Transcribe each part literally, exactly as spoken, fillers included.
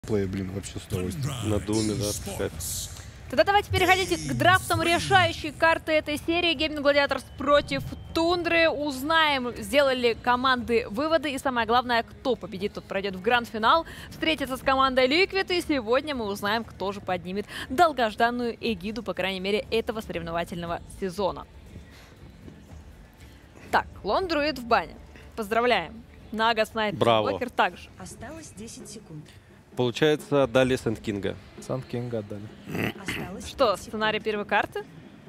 Плей, блин, вообще с удовольствием. На Думе, да, кайф. Тогда давайте переходите к драфтам решающей карты этой серии. Gaming Gladiators против Тундры. Узнаем, сделали команды выводы. И самое главное, кто победит, тот пройдет в гранд-финал. Встретится с командой Liquid. И сегодня мы узнаем, кто же поднимет долгожданную эгиду, по крайней мере, этого соревновательного сезона. Так, Лон Друид в бане. Поздравляем. Нага Снайт Блокер также. Осталось десять секунд. Получается, отдали Сэнд Кинга. Сэнд Кинга отдали. Что, сценарий первой карты?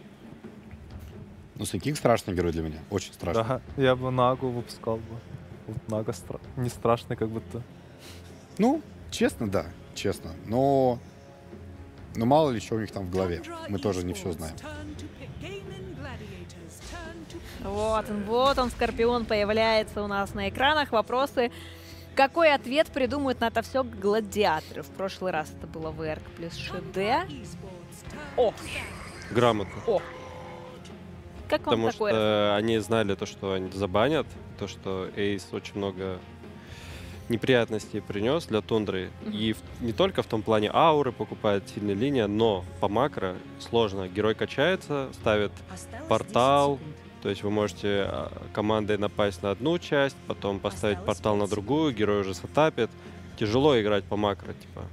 Ну, Сэнд Кинг страшный герой для меня. Очень страшный. Да, я бы Нагу выпускал бы. Вот Нага стра... не страшный как будто. Ну, честно, да, честно. Но... Но мало ли что у них там в голове. Мы тоже не все знаем. Вот он, вот он, Скорпион появляется у нас на экранах. Вопросы. Какой ответ придумают на это все гладиаторы? В прошлый раз это было ВРК плюс ШД. О! Грамотно. О! Как вам Потому такое? что они знали то, что они забанят, то, что Эйс очень много неприятностей принес для Тундры. Mm-hmm. И в, не только в том плане ауры покупает сильная линия, но по макро сложно. Герой качается, ставит Осталось портал. То есть вы можете командой напасть на одну часть, потом поставить Осталось портал на другую, герой уже сетапит. Тяжело играть по макро, типа.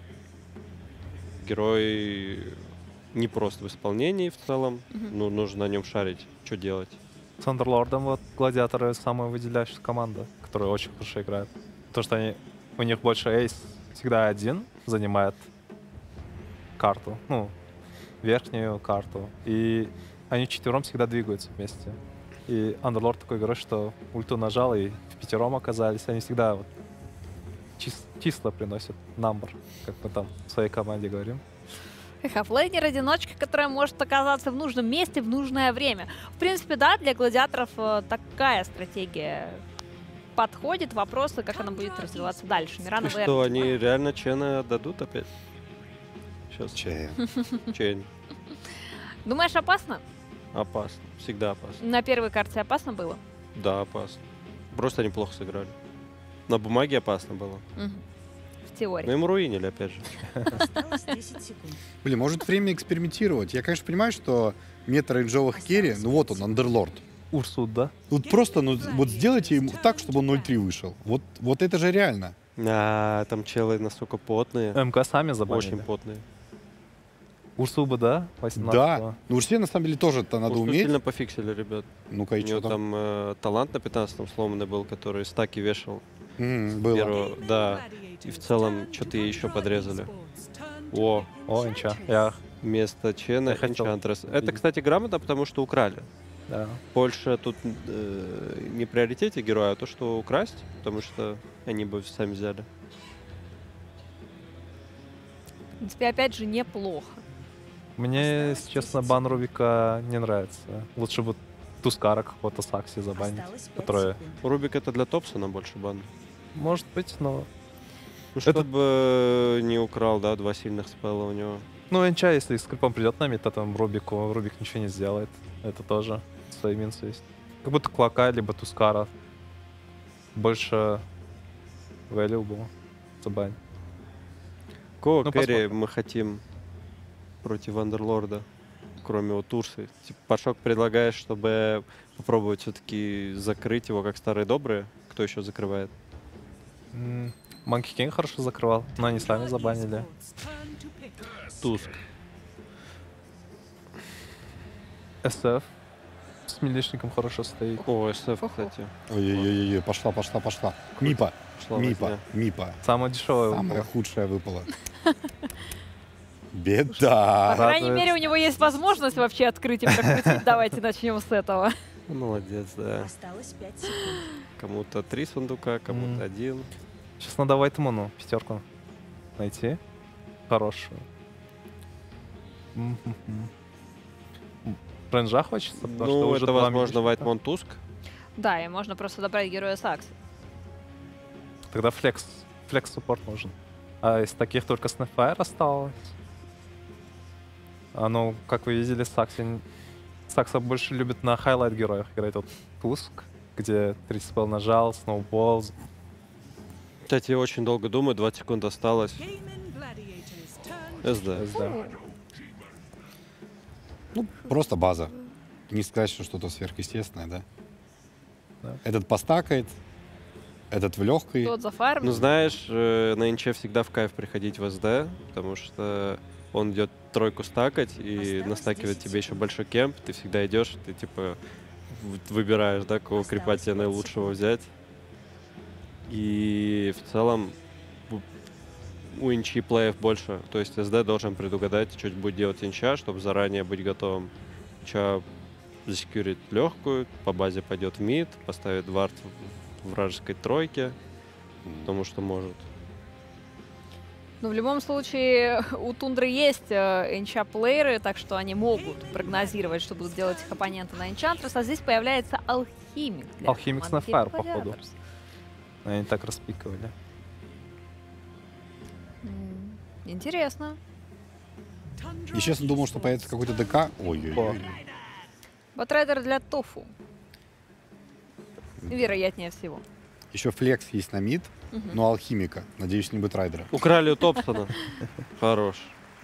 Герой не просто в исполнении в целом, mm-hmm. ну, нужно на нем шарить, что делать. С Андерлордом вот гладиаторы самая выделяющаяся команда, которая очень хорошо играет. Потому что они, у них больше эйс всегда один занимает карту, ну, верхнюю карту. И они четвером всегда двигаются вместе. И Андерлорд такой герой, что ульту нажал и в пятером оказались. Они всегда вот чис числа приносят, number, как мы там в своей команде говорим. Хафлейнер-одиночка, которая может оказаться в нужном месте в нужное время. В принципе, да, для гладиаторов такая стратегия подходит. Вопросы, как она будет развиваться дальше. Мирана, что, вы... они реально Чена отдадут опять? Сейчас. Чейн. Чейн. Думаешь, опасно? Опасно. Всегда опасно. На первой карте опасно было? Да, опасно. Просто они плохо сыграли. На бумаге опасно было. Угу. В теории. Но им руинили, опять же. Осталось десять секунд. Блин, может время экспериментировать. Я, конечно, понимаю, что мета рейнджовых керри, ну вот он, Андерлорд. Урсут, да? Вот просто, ну, вот сделайте ему так, чтобы он ноль три вышел. Вот, вот это же реально. А, там челы настолько потные. МК сами забанили. Очень потные. Урсуба, да? восемнадцатого. Да. Ну, Урсе, на самом деле, тоже это надо Урсу уметь. сильно пофиксили, ребят. Ну-ка, и У что него там? там э, талант на пятнадцатом сломанный был, который стаки вешал. Mm, было. Первого, да. И в целом что-то еще подрезали. О, О, инча. Я... Вместо Чена Энчантрес. Это, видеть. кстати, грамотно, потому что украли. Да. Больше тут э, не приоритете героя, а то, что украсть, потому что они бы сами взяли. В принципе, опять же, неплохо. Мне, если честно, бан Рубика не нравится. Лучше бы Тускара какого-то Сакси забанить, которая... Рубик это для Топсона больше бан. Может быть, но... Ну, чтобы не украл, да, два сильных спелла у него. Ну, Энча, если с крипом придет на мид, то там Рубику, Рубик ничего не сделает. Это тоже свои минусы есть. Как будто Клака, либо Тускара. Больше value было забанить. Кого Ну, керри посмотрим. мы хотим против Андерлорда, кроме вот Урсы? Типа, Пашок, предлагаешь, чтобы попробовать все-таки закрыть его, как старые добрые? Кто еще закрывает? Манки Кинг хорошо закрывал, но они сами забанили. Туск. СФ с милишником хорошо стоит. О, СФ, кстати. Ой-ой-ой, пошла, пошла, пошла. Мипа. Пошла Мипа. возня. Мипа. Самое дешевое Самая выпало. худшая выпала. По Беда. крайней мере, у него есть возможность вообще открыть и прокрутить. Давайте начнем с этого. Молодец, да. Осталось пять секунд. Кому-то три сундука, кому-то М. один. Сейчас надо Вайтмуну пятерку найти. Хорошую. М-м-м. Ренжа хочется, потому что Ну, уже это, два возможно, милишника. Вайтмон Туск. Да, и можно просто добрать героя Сакси. Тогда флекс, флекс суппорт нужен. А из таких только Snapfire осталось. А ну, как вы видели, Сакси... Сакса больше любит на хайлайт героях играть. Вот Туск, где тридцать спел нажал, Сноубол. Кстати, я очень долго думаю, двадцать секунд осталось. СД. СД. Ну, просто база. Не сказать, что что-то сверхъестественное, да? Да. Этот постакает, этот в легкой. Тот за фарм. Ну, знаешь, э, на инче всегда в кайф приходить в СД, потому что он идет тройку стакать и Осталось настакивает десять тебе еще секунд. большой кемп. Ты всегда идешь, ты типа в- выбираешь, да, какого Осталось крипа тебе пять наилучшего секунд. взять. И в целом у- у инчи плеев больше. То есть СД должен предугадать, что будет делать инча, чтобы заранее быть готовым. Инча засекьюрит легкую, по базе пойдет в мид, поставит вард в вражеской тройке, потому что может. Но в любом случае у Тундры есть э, энча-плееры, так что они могут прогнозировать, что будут делать их оппоненты на Энчантрес. А здесь появляется Алхимик. для Алхимик команды с Nefire, Gaming походу. Gladiators. Они так распикивали. М, Интересно. И честно думал, что появится какой-то ДК. Ой-ой-ой. Батрайдер для Тофу. Вероятнее всего. Еще флекс есть на мид, Мгм. но алхимика. Надеюсь, не будет райдера. Украли у Топсона. Хорош.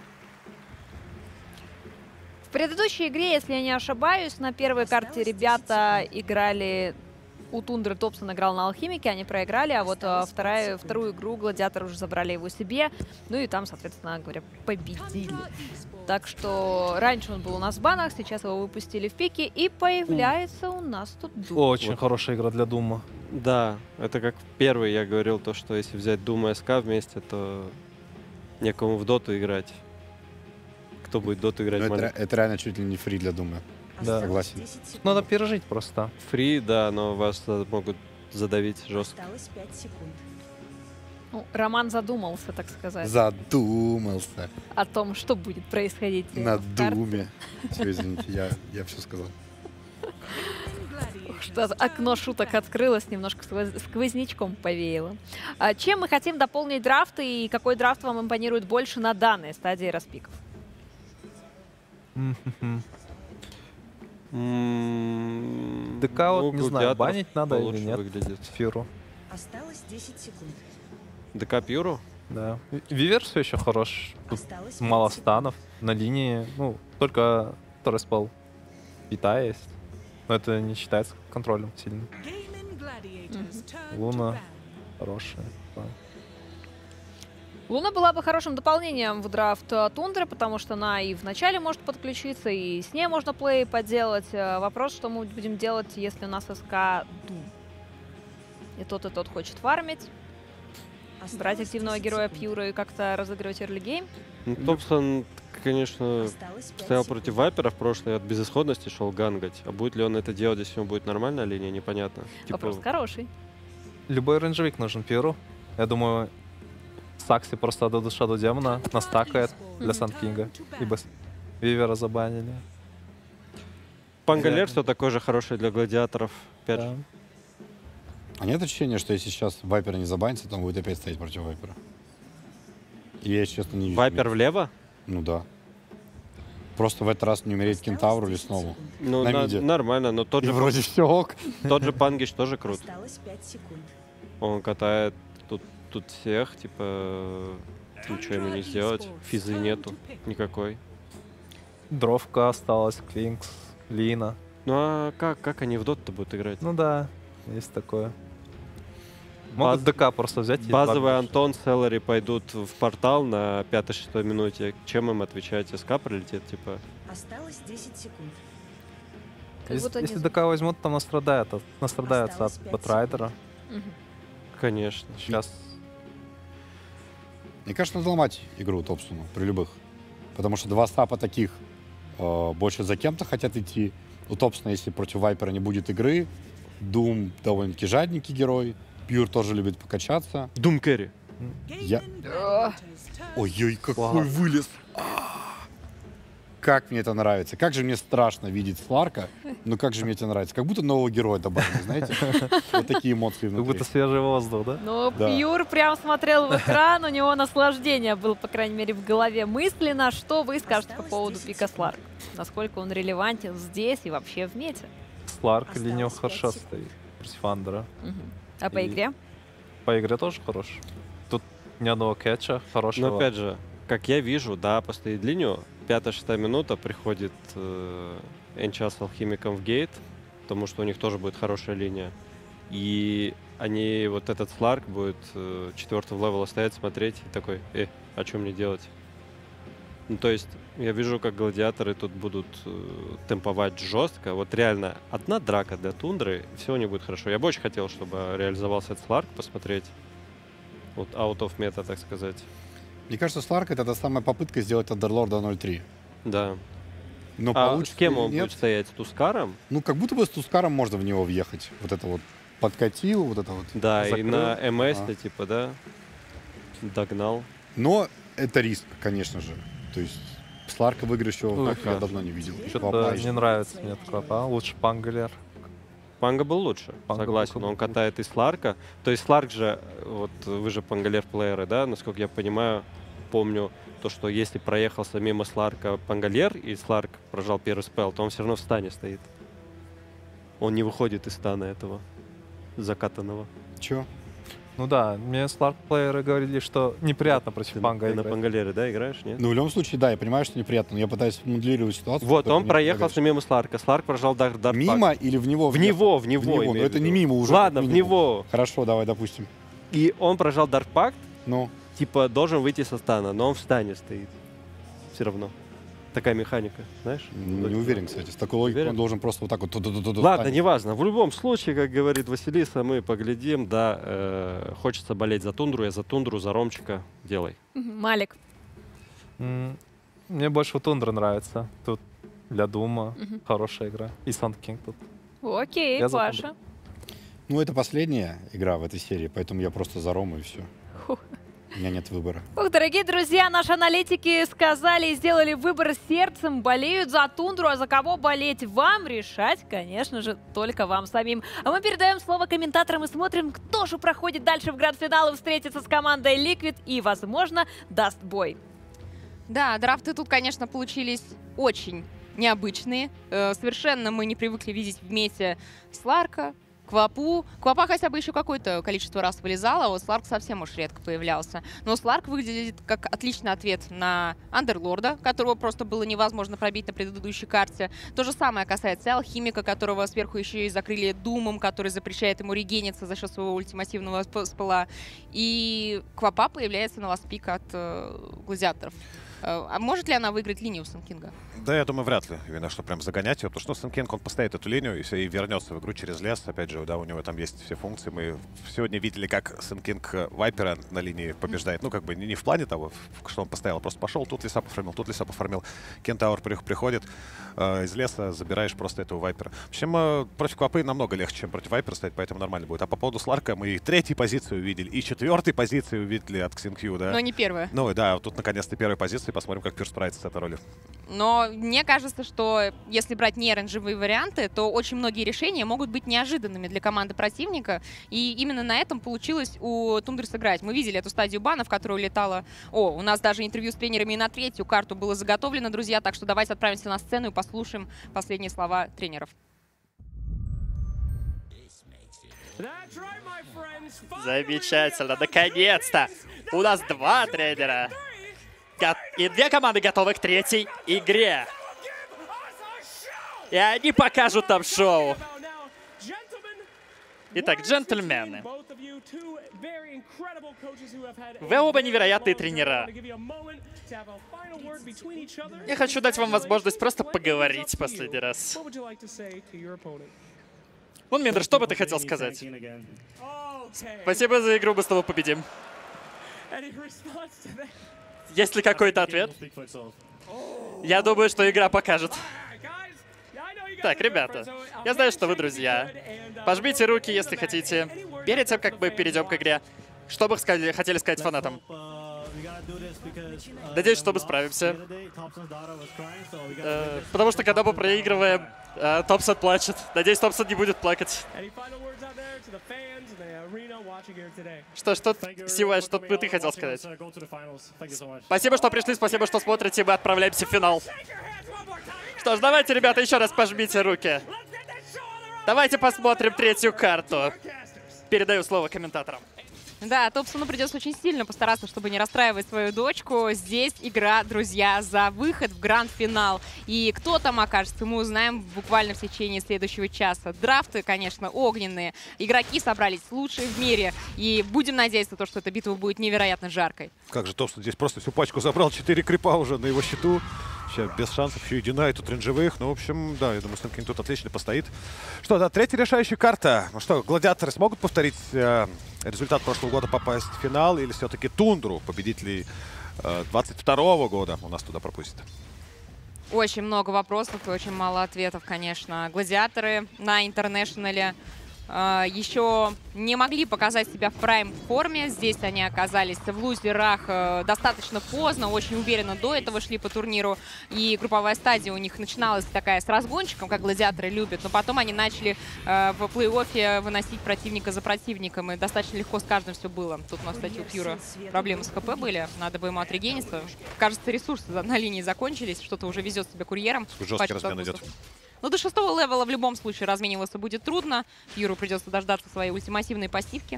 В предыдущей игре, если я не ошибаюсь, на первой карте ребята играли... У Тундры Топсон играл на Алхимике, они проиграли, а вот а, вторая, вторую игру Гладиаторы уже забрали его себе. Ну и там, соответственно говоря, победили. Так что раньше он был у нас в банах, сейчас его выпустили в пике, и появляется у нас тут Дум. Очень Вот. хорошая игра для Дума. Да, это как первый я говорил, то, что если взять Дума и СК вместе, то некому в доту играть. Кто будет доту играть? Но это, маленький? ре- это реально чуть ли не фри для Думы. Да. Согласен. десять секунд. Надо пережить просто. Фри, да, но вас э, могут задавить жестко. Осталось пять секунд. Ну, Роман задумался, так сказать, Задумался о том, что будет происходить э, на в карте. Думе. Все, извините, я, я все сказал. Что окно шуток открылось, немножко сквоз- сквознячком повеяло. А чем мы хотим дополнить драфты и какой драфт вам импонирует больше на данной стадии распиков? Мгм. М, ДК вот ну, не знаю, гладиаторов банить надо или получше нет. выглядит. Фиру. Осталось десять секунд. ДК Пьюру? Да. Вивер все еще хорош. Тут Осталось мало пять секунд. станов. На линии, ну, только второй спал Пита есть. Но это не считается контролем сильным. Луна хорошая. Да. Луна была бы хорошим дополнением в драфт э, Тундры, потому что она и в начале может подключиться, и с ней можно плей поделать. Э, Вопрос, что мы будем делать, если у нас СК Дум. И тот, и тот хочет фармить, Осталось брать активного десять героя секунд. Пьюра и как-то разыгрывать early game. Ну, Топсон, конечно, Осталось пять стоял секунд. против Вайпера в прошлой, от безысходности шел гангать. А будет ли он это делать, если ему будет нормальная линия, непонятно. Типа, Вопрос хороший. Любой рейнджевик нужен Пиру. Я думаю, Сакси просто до душа до демона настакает для Мгм. Сан-Кинга. Ибо с- Вивера забанили. Пангалер Да. все такой же хороший для гладиаторов. Опять Да. же. А нет ощущения, что если сейчас Вайпер не забанится, то он будет опять стоять против Вайпера? И я, если честно, не вижу. Вайпер влево? Ну да. Просто в этот раз не умереть Осталось Кентавру десять лесному. секунд. Ну, На на- миде. нормально, но тот И же, вроде все ок. тот же Пангич тоже крут. Осталось пять секунд. Он катает тут, тут всех, типа, ничего ему не сделать. Физы нету никакой. Дровка осталась, Квинкс, Лина. Ну а как, как они в доту будут играть? Ну да, есть такое. Могут Баз- ДК просто взять и Базовый два Антон, Селлери пойдут в портал на пятой-шестой минуте. Чем им отвечать? СК прилетит, типа. Осталось десять секунд. Как Если, будто не если звучит. ДК возьмут, там настрадают, от- настрадаются Осталось от пять Батрайдера. Мгм. Конечно. Сейчас Мне кажется, надо ломать игру Топсону при любых. Потому что два стапа таких э, больше за кем-то хотят идти. У Топсона, если против Вайпера не будет игры, Дум довольно-таки жадненький герой. Пьюр тоже любит покачаться. Дум Кэрри. Я... Ох. Ой-ой, какой Сларк. вылез. А. Как мне это нравится. Как же мне страшно видеть Сларка, но как же мне это нравится. Как будто нового героя добавили, знаете? Вот такие эмоции как внутри. будто свежий воздух, да? Ну, Да. Пьюр прям смотрел в экран, у него наслаждение было, по крайней мере, в голове мысленно. Что вы скажете по Осталось поводу десять пика секунд. Сларк? Насколько он релевантен здесь и вообще в мете? Сларк или него Осталось хорошо пять секунд. стоит против Андера. Мгм. А по И- игре? по игре тоже хорош. Тут ни одного кетча хорошего. Но опять же, как я вижу, да, постоит линию, пятая-шестая минута приходит э, Энча с Алхимиком в гейт, потому что у них тоже будет хорошая линия. И они, вот этот Сларк будет э, четвертого левела стоять, смотреть и такой, э, а что мне делать? Ну, то есть я вижу, как гладиаторы тут будут э, темповать жестко. Вот реально одна драка для Тундры, и все у них будет хорошо. Я бы очень хотел, чтобы реализовался этот Сларк, посмотреть. Вот out of meta, так сказать. Мне кажется, Сларк — это та самая попытка сделать Андерлорда ноль три. Да. Но А получится с кем или он нет? будет стоять? С Тускаром? Ну, как будто бы с Тускаром можно в него въехать. Вот это вот подкатил, вот это вот. Да, и закрыл. на МС, А. типа, да, догнал. Но это риск, конечно же. То есть Сларка выигрыша Ну, как я да. давно не видел. Что-то Попал. не нравится мне такой, а? Лучше Пангалер. Панга был лучше, Панга согласен, был но он лучше. катает и Сларка. То есть Сларк же, вот вы же Пангалер-плееры, да, насколько я понимаю, помню, то, что если проехался мимо Сларка Пангалер, и Сларк прожал первый спел, то он все равно в стане стоит. Он не выходит из стана этого закатанного. Чё? Ну да, мне Сларк-плееры говорили, что неприятно против Ты Панга на, на играть. Пангалере, да, играешь, нет? Ну, в любом случае, да, я понимаю, что неприятно, но я пытаюсь моделировать ситуацию. Вот, чтобы он не проехался поговорить. мимо Сларка. Сларк прожал дар дар Мимо или в него? В въехал? него, в него. В него, имею но в это не виду. мимо уже. Ладно, как в минимум. него. Хорошо, давай, допустим. И он прожал Dark Pact, Ну, типа должен выйти со стана, но он в стане стоит. Все равно. Такая механика, знаешь? не уверен, кстати. С такой логикой Уверен? он должен просто вот так вот... ту-ду-ду-ду-ду Ладно, станет. неважно. В любом случае, как говорит Василиса, мы поглядим. Да, э, хочется болеть за Тундру, я за Тундру, за Ромчика. Делай. Мгм, Малик. М, Мне больше Тундра нравится. Тут для Дума Мгм. хорошая игра. И Сан Кинг тут. Окей, Я за Паша. Ну, это последняя игра в этой серии, поэтому я просто за Рому и все. Фух. У меня нет выбора. Ох, дорогие друзья, наши аналитики сказали и сделали выбор сердцем, болеют за Тундру, а за кого болеть вам решать, конечно же, только вам самим. А мы передаем слово комментаторам и смотрим, кто же проходит дальше в гранд-финал и встретится с командой Liquid и, возможно, даст бой. Да, драфты тут, конечно, получились очень необычные. Э, совершенно мы не привыкли видеть вместе Сларка, Квапу. Квапа хотя бы еще какое-то количество раз вылезала, а вот Сларк совсем уж редко появлялся. Но Сларк выглядит как отличный ответ на Андерлорда, которого просто было невозможно пробить на предыдущей карте. То же самое касается и Алхимика, которого сверху еще и закрыли Думом, который запрещает ему регениться за счет своего ультимативного сп- спела. И Квапа появляется на ластпик от э, гладиаторов. Э, А может ли она выиграть линию Сан Кинга? Да, я думаю, вряд ли. Именно что прям загонять ее. Потому что Сан Кинг, он поставит эту линию и, всё, и вернется в игру через лес. Опять же, да, у него там есть все функции. Мы сегодня видели, как Сан Кинг Вайпера на линии побеждает. Ну, как бы не, не в плане того, что он поставил, а просто пошел, тут леса пофармил, тут леса пофармил. Кентаур при- приходит э, из леса, забираешь просто этого Вайпера. В общем, э, против Квапы намного легче, чем против Вайпера стоять, поэтому нормально будет. А по поводу Сларка мы и третью позицию увидели, и четвертой позицию увидели от Ксинкью, да. Но не первая. Ну и да, вот тут наконец-то первая позиция, посмотрим, как Пир справится с этой ролью. Но мне кажется, что если брать не оранжевые варианты, то очень многие решения могут быть неожиданными для команды противника. И именно на этом получилось у Тундры сыграть. Мы видели эту стадию бана, в которую летала... О, у нас даже интервью с тренерами и на третью карту было заготовлено, друзья. Так что давайте отправимся на сцену и послушаем последние слова тренеров. Замечательно, наконец-то! У нас два тренера. Го- И две команды готовы к третьей игре. И они покажут нам шоу. Итак, джентльмены, вы оба невероятные тренера. Я хочу дать вам возможность просто поговорить последний раз. Вон, Мендер, что бы ты хотел сказать? Спасибо за игру, мы с тобой победим. Есть ли какой-то ответ? Я думаю, что игра покажет. Так, ребята, я знаю, что вы друзья. Пожмите руки, если хотите. Перед тем, как мы перейдем к игре, что бы сказали- хотели сказать фанатам? Надеюсь, что мы справимся. Э, потому что когда мы проигрываем, э, Томпсон плачет. Надеюсь, Томпсон не будет плакать. Что, что, Сивай, что бы ты хотел сказать? Спасибо, что пришли, спасибо, что смотрите. Мы отправляемся в финал. Что ж, давайте, ребята, еще раз пожмите руки. Давайте посмотрим третью карту. Передаю слово комментаторам. Да, Топсону придется очень сильно постараться, чтобы не расстраивать свою дочку. Здесь игра, друзья, за выход в гранд-финал. И кто там окажется, мы узнаем буквально в течение следующего часа. Драфты, конечно, огненные. Игроки собрались лучшие в мире. И будем надеяться, то, что эта битва будет невероятно жаркой. Как же Топсон здесь просто всю пачку забрал. Четыре крипа уже на его счету. Сейчас без шансов. Еще и Динай тут рейнджевых. Ну, в общем, да, я думаю, Сэн тут отлично постоит. Что, да, третья решающая карта. Ну что, гладиаторы смогут повторить э, результат прошлого года, попасть в финал? Или все-таки Тундру, победителей э, двадцать второго года, у нас туда пропустят? Очень много вопросов и очень мало ответов, конечно. Гладиаторы на интернешнале Uh, еще не могли показать себя в прайм-форме. Здесь они оказались в лузерах uh, достаточно поздно, очень уверенно до этого шли по турниру. И групповая стадия у них начиналась такая с разгончиком, как гладиаторы любят. Но потом они начали uh, в плей-оффе выносить противника за противником. И достаточно легко с каждым все было. Тут у нас, кстати, у Пьюра проблемы с ХП были. Надо бы ему отрегениться. Кажется, ресурсы на линии закончились. Что-то уже везет себя курьером. Жесткий размен идет. Но до шестого левела в любом случае размениваться будет трудно. Юру придется дождаться своей ультимативной пассивки.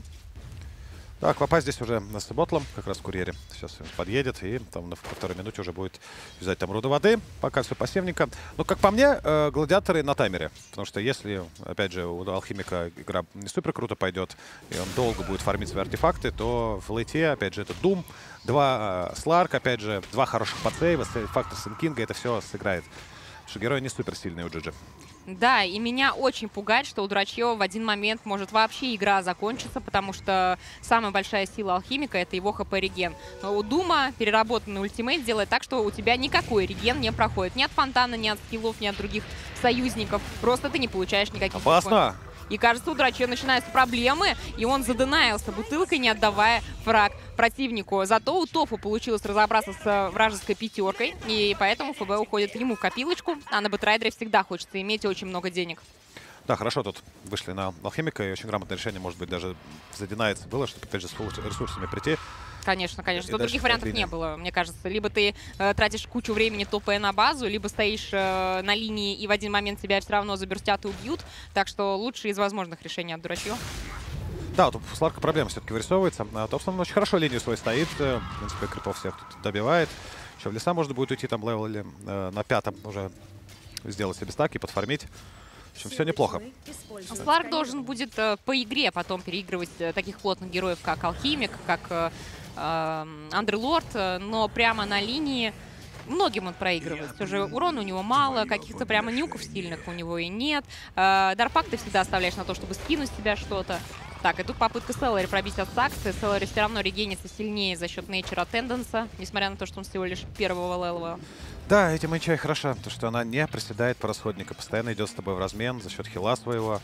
Да, Квапа здесь уже с ботлом, как раз в курьере. Сейчас подъедет и там на второй минуте уже будет взять там руду воды. Пока все пассивненько. Но, как по мне, э, гладиаторы на таймере. Потому что если, опять же, у Алхимика игра не супер круто пойдет, и он долго будет фармить свои артефакты, то в лейте, опять же, это Doom, два э, Сларк, опять же, два хороших подсейва, фактор Сэн Кинга, это все сыграет. Потому что герой не супер сильный у джи джи. Да, и меня очень пугает, что у Драчьева в один момент может вообще игра закончиться, потому что самая большая сила Алхимика — это его хп-реген. Но у Дума переработанный ультимейт делает так, что у тебя никакой реген не проходит. Ни от фонтана, ни от скиллов, ни от других союзников. Просто ты не получаешь никаких... Опасно! И кажется, у Драчьева начинаются проблемы, и он заденаился бутылкой, не отдавая фраг противнику. Зато у Тофу получилось разобраться с вражеской пятеркой, и поэтому ФБ уходит ему в копилочку, а на Бэтрайдере всегда хочется иметь очень много денег. Да, хорошо тут вышли на Алхимика, и очень грамотное решение, может быть, даже задинается было, чтобы, опять же, с ресурсами прийти. Конечно, конечно. Тут других вариантов не было, мне кажется. Либо ты э, тратишь кучу времени, топая на базу, либо стоишь э, на линии, и в один момент тебя все равно заберстят и убьют. Так что лучшее из возможных решений от Драчьева. Да, тут Сларка проблема все-таки вырисовывается. А Топсон очень хорошо линию свою стоит. В принципе, крипов всех тут добивает. Еще в леса можно будет уйти, там левеле э, на пятом уже сделать себе стаки, подфармить. В общем, все неплохо. Сларк должен будет э, по игре потом переигрывать э, таких плотных героев, как Алхимик, как э, э, Андерлорд, э, но прямо на линии многим он проигрывает. Все же урона у него мало, каких-то прямо нюков сильных у него и нет. Э, Дарпак ты всегда оставляешь на то, чтобы скинуть с себя что-то. Так, и тут попытка Селлари пробить от Саксы. Селлари все равно регенится сильнее за счет Nature Тенденса, несмотря на то, что он всего лишь первого левела. Да, этим Мэнчай хороша, потому что она не проседает по расходнику, постоянно идет с тобой в размен за счет хила своего.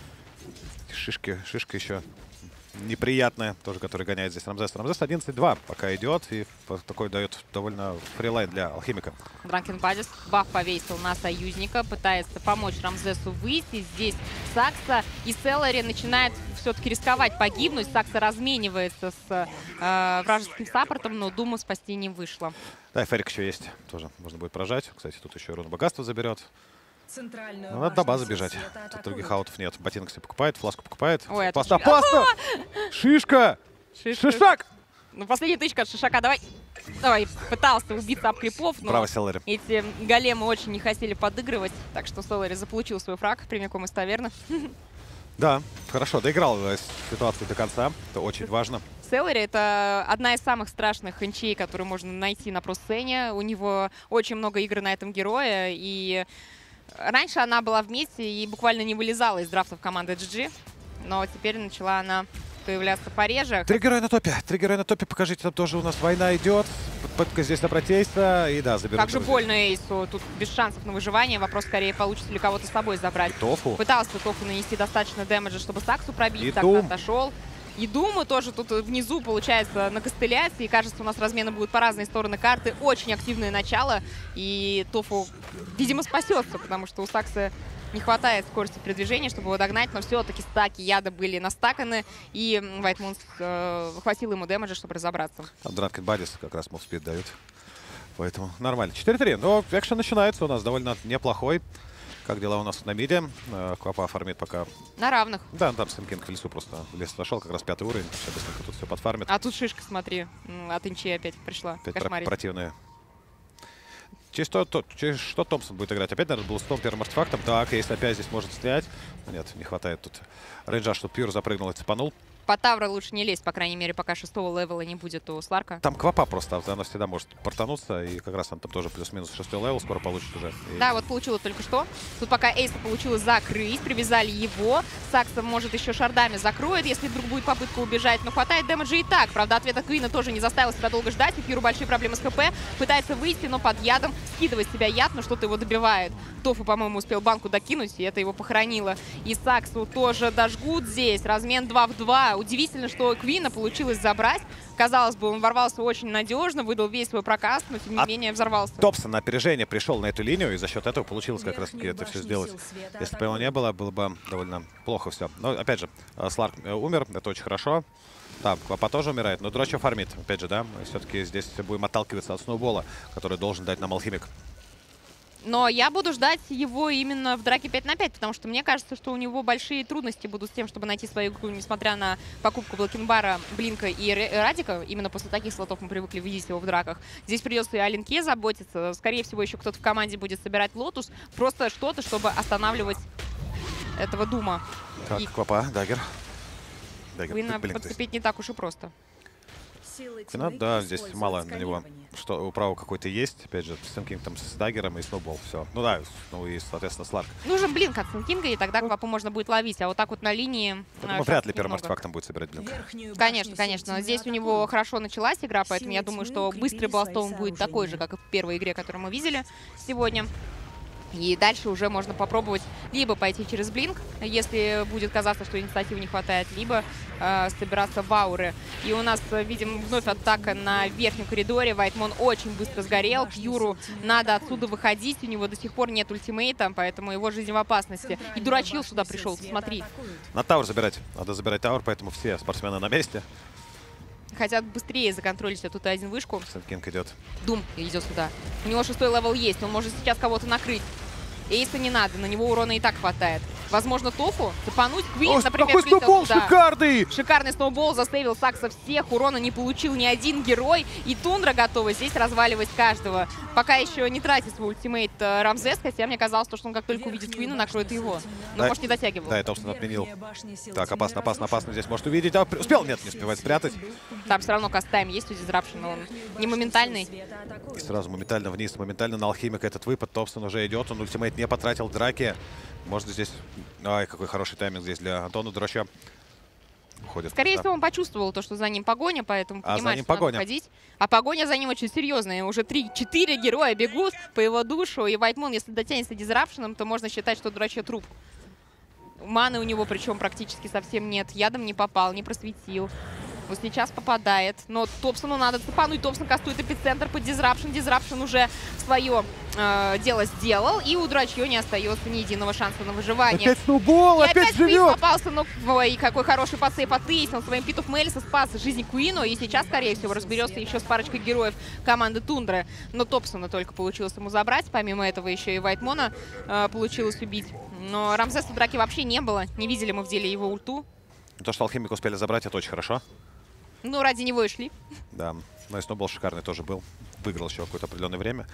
Шишки, шишка еще неприятная, тоже, который гоняет здесь Рамзес. Рамзес одиннадцать два пока идет, и такой дает довольно фрилайн для Алхимика. Дранкен Бадис баф повесил на союзника, пытается помочь Рамзесу выйти. Здесь Сакса и Селлари начинает все-таки рисковать погибнуть. Сакса разменивается с э, вражеским саппортом, но Думу спасти не вышло. Да, и Ферик еще есть, тоже можно будет прожать. Кстати, тут еще руну богатства заберет. Центральную Ну, надо до базы бежать. Тут других аутов нет. Ботинок себе покупает, фласку покупает. Ой, опасно, опасно! Шишка! Шишка! Шишак! Ну, последняя тычка от Шишака. Давай. Давай, пытался убиться об крипов, но Браво, Селлари. эти големы очень не хотели подыгрывать. Так что Селлари заполучил свой фраг прямиком из таверны. Да, хорошо, доиграл ситуацию до конца. Это очень важно. Селлари — это одна из самых страшных энчей, которые можно найти на про-сцене. У него очень много игр на этом герое, и раньше она была вместе и буквально не вылезала из драфтов команды джи джи, но теперь начала она появляться пореже. Три героя на топе. Три героя на топе. Покажите, там тоже у нас война идет. Попытка здесь на протейса. И да, заберут. Как же больно Эйсу. Тут без шансов на выживание. Вопрос скорее, получится ли кого-то с собой забрать. И Тофу. Пытался Тофу нанести достаточно дэмэджа, чтобы Саксу пробить. И Так Дум. отошел. И Думу тоже тут внизу, получается, накостылять. И кажется, у нас размены будут по разные стороны карты. Очень активное начало. И Тофу, видимо, спасется, потому что у Саксы не хватает скорости передвижения, чтобы его догнать. Но все-таки стаки яда были настаканы. И Вайтмунс э, хватило ему дэмэджа, чтобы разобраться. Там Дранкен Бадис как раз мувспид дают. Поэтому нормально. четыре три. Но экшен начинается у нас довольно неплохой. Как дела у нас на миде? Э, Квапа фармит пока. На равных. Да, там Сенкинг в лесу просто в лес зашел, как раз пятый уровень. Сейчас быстренько тут все подфармит. А тут шишка, смотри, м, от инчи опять пришла. Опять про- Кошмарить. противные. Через что, то, через что Томпсон будет играть? Опять, наверное, был с том первым артефактом. Так, если опять здесь может снять. Нет, не хватает тут рейнджа, что Пьюр запрыгнул и цепанул. По Тавра лучше не лезть, по крайней мере, пока шестого левела не будет у Сларка. Там Квапа просто, она всегда может портануться. И как раз он там тоже плюс-минус шестой левел скоро получит уже. И Да, вот получила только что. Тут пока Эйса получилось закрыть, привязали его. Сакса, может, еще шардами закроет, если вдруг будет попытка убежать. Но хватает дэмэджа и так. Правда, ответа Квина тоже не заставил себя долго ждать. У Пьюру большие проблемы с ХП. Пытается выйти, но под ядом. Скидывает с себя яд, но что-то его добивает. Тофу, по-моему, успел банку докинуть, и это его похоронило. И Саксу тоже дожгут здесь. Размен два в два. Удивительно, что Квина получилось забрать. Казалось бы, он ворвался очень надежно, выдал весь свой прокаст, но тем не А менее взорвался. Томпсон на опережение пришел на эту линию, и за счет этого получилось как раз таки это все сделать. Если бы его не было, было бы довольно плохо все. Но, опять же, Сларк э, умер, это очень хорошо. Да, Квапа тоже умирает, но Дурачо фармит. Опять же, да, мы все-таки здесь будем отталкиваться от сноубола, который должен дать нам алхимик. Но я буду ждать его именно в драке пять на пять, потому что мне кажется, что у него большие трудности будут с тем, чтобы найти свою игру, несмотря на покупку Блэкенбара, Блинка и Радика. Именно после таких слотов мы привыкли видеть его в драках. Здесь придется и о линке заботиться. Скорее всего, еще кто-то в команде будет собирать лотус. Просто что-то, чтобы останавливать этого Дума. Так, И Квапа, даггер. Даггер, Квина блин, то есть. подцепить не так уж и просто. Квина, да, здесь мало на него. Что у права какой-то есть, опять же, с Сенкинг там с даггером и сноубол, все. Ну да, ну и, соответственно, Сларк. Нужен блинк от Сенкинга, и тогда Квапу можно будет ловить. А вот так вот на линии... Я а, думаю, вряд ли шансов первым немного. артефактом будет собирать блинк. Конечно, конечно. Здесь у него хорошо началась игра, поэтому я думаю, что быстрый Бластоун будет такой же, как и в первой игре, которую мы видели сегодня. И дальше уже можно попробовать либо пойти через блинк, если будет казаться, что инициативы не хватает, либо э, собираться в ауры. И у нас, видим, вновь атака на верхнем коридоре. Вайтмон очень быстро сгорел. Пьюру надо отсюда выходить. У него до сих пор нет ультимейта, поэтому его жизнь в опасности. И Дурачил сюда пришел, посмотри. На тауэр забирать. Надо забирать тауэр, поэтому все спортсмены на месте. Хотят быстрее законтролить эту один вышку. Сенкинг идет. Дум идет сюда. У него шестой левел есть, он может сейчас кого-то накрыть. Эйса не надо, на него урона и так хватает. Возможно, Тофу цепануть. Квин, например, какой влетел сноубол туда. шикарный! Шикарный сноубол заставил Сакса всех. Урона не получил ни один герой. И Тундра готова здесь разваливать каждого. Пока еще не тратит свой ультимейт э, Рамзес, хотя мне казалось, что он как только увидит Квина, накроет его. Но, Да, может, не дотягивал. Да, и Томпсон отменил. Так, опасно, опасно, опасно. Здесь может увидеть. А, успел? Нет, не успевает спрятать. Там все равно каст-тайм есть у Дизрапшена, он не моментальный. И сразу моментально вниз, моментально на алхимика этот выпад. Томпсон уже идет, он ультимейт не потратил в драке. Может здесь... Ай, какой хороший тайминг здесь для Антона Дурача. Уходит. Скорее да. всего, он почувствовал то, что за ним погоня, поэтому А за понимает, ним что надо погоня. ходить. А погоня за ним очень серьезная. Уже три-четыре героя бегут по его душу. И Вайтмон, если дотянется дизрапшеном, то можно считать, что Дурачье труп. Маны у него причем практически совсем нет. Ядом не попал, не просветил. Вот сейчас попадает. Но Топсону надо цепануть. Топсон кастует эпицентр под дизрапшн. Дизрапшн уже свое э, дело сделал. И у Дурачье не остается ни единого шанса на выживание. Опять сноубол, И опять, опять Квин живет! попался, но ой, какой хороший подсейв от Эйс. Он своим Пит оф Мелиса спас жизни Куину. И сейчас, скорее всего, разберется еще с парочкой героев команды Тундры. Но Топсона только получилось ему забрать. Помимо этого еще и Вайтмона э, получилось убить. Но Рамзеса в драке вообще не было. Не видели мы в деле его ульту. То, что алхимик успели забрать, это очень хорошо. Ну, ради него и шли. Да, но и сноубол шикарный тоже был. Выиграл еще какое-то определенное время.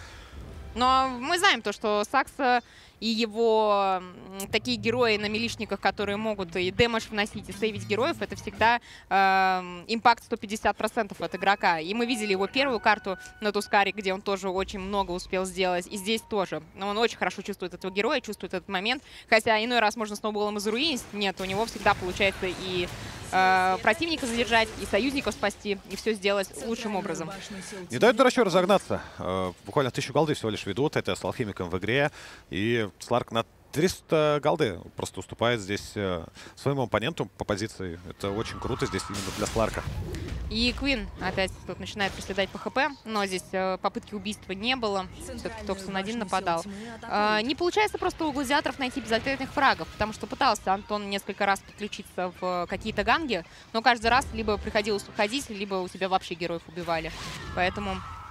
Но мы знаем то, что Сакса и его м, такие герои на милишниках, которые могут и дэмэдж вносить, и сейвить героев, это всегда э, импакт сто пятьдесят процентов от игрока. И мы видели его первую карту на Тускаре, где он тоже очень много успел сделать. И здесь тоже. Но он очень хорошо чувствует этого героя, чувствует этот момент. Хотя иной раз можно сноуболом и заруинить. Нет, у него всегда получается и э, противника задержать, и союзников спасти, и все сделать лучшим образом. Не дают Дурачу разогнаться. Э, буквально тысячу голды всего лишь ведут. Это с алхимиком в игре. И Сларк на триста голды просто уступает здесь э, своему оппоненту по позиции. Это очень круто здесь именно для Сларка. И Квин опять тут начинает преследовать по ХП, но здесь э, попытки убийства не было. Все-таки Топсон один нападал. Э, не получается просто у гладиаторов найти безответных фрагов, потому что пытался Антон несколько раз подключиться в какие-то ганги, но каждый раз либо приходилось уходить, либо у тебя вообще героев убивали. Поэтому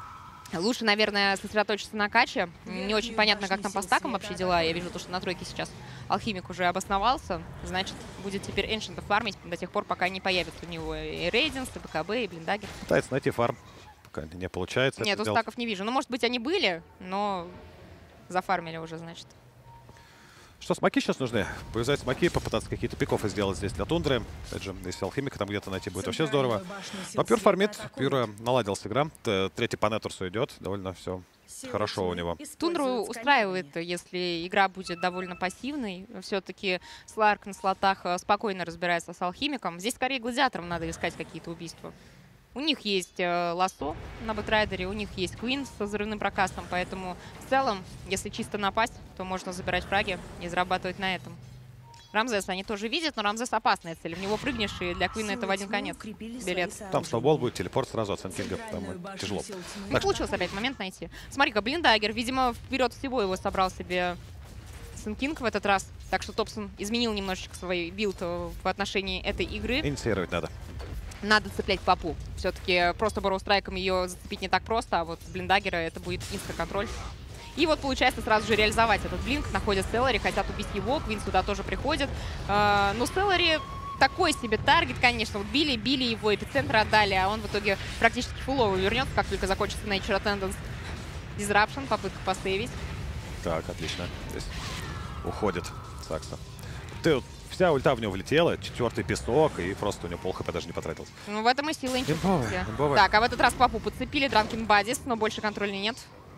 Лучше, наверное, сосредоточиться на каче. Не очень понятно, как там по стакам вообще дела. Я вижу, то, что на тройке сейчас Алхимик уже обосновался. Значит, будет теперь Эншента фармить до тех пор, пока не появится у него и Рейдинс, и БКБ, и Блиндагер. Пытается найти фарм. Пока не получается. Нет, у стаков не вижу. Ну, может быть, они были, но зафармили уже, значит. Что, смоки сейчас нужны? Повязать смоки, попытаться какие-то пикофы сделать здесь для тундры. Опять же, если Алхимика там где-то найти, будет вообще здорово. Но Пюр фармит, Пюра наладился игра. Третий по Нетрусу идет, довольно все хорошо у него. Тундру устраивает, если игра будет довольно пассивной. Все-таки Сларк на слотах спокойно разбирается с Алхимиком. Здесь скорее гладиаторам надо искать какие-то убийства. У них есть э, лассо на Бэтрайдере, у них есть Квин со взрывным прокастом, поэтому в целом, если чисто напасть, то можно забирать фраги и зарабатывать на этом. Рамзес они тоже видят, но Рамзес опасная цель. В него прыгнешь, и для Квина это в один конец билет. Там сноубол будет, телепорт сразу от Санкинга, там тяжело. Не получилось опять момент найти. Смотри-ка, Блиндагер, видимо, вперед всего его собрал себе Санкинг в этот раз. Так что Топсон изменил немножечко свой билд в отношении этой игры. Инициировать надо. Надо цеплять попу. Все-таки просто Борроу-страйком ее зацепить не так просто, а вот с Блиндагера это будет инста-контроль. И вот получается сразу же реализовать этот блинк. Находят Селлари, хотят убить его. Квин сюда тоже приходит. А, но Селлари такой себе таргет, конечно. Вот били, били его, эпицентр отдали, а он в итоге практически фуловый вернется, как только закончится Nature Attendance. Disruption, попытка поставить. Так, отлично. Здесь уходит Сакса. Ты Вся ульта в него влетела, четвертый песок, и просто у него пол хп даже не потратился. Ну, в этом и сила Имбовая, имбовая. Так, а в этот раз Папу подцепили, Дранкин Бадис, но больше контроля нет.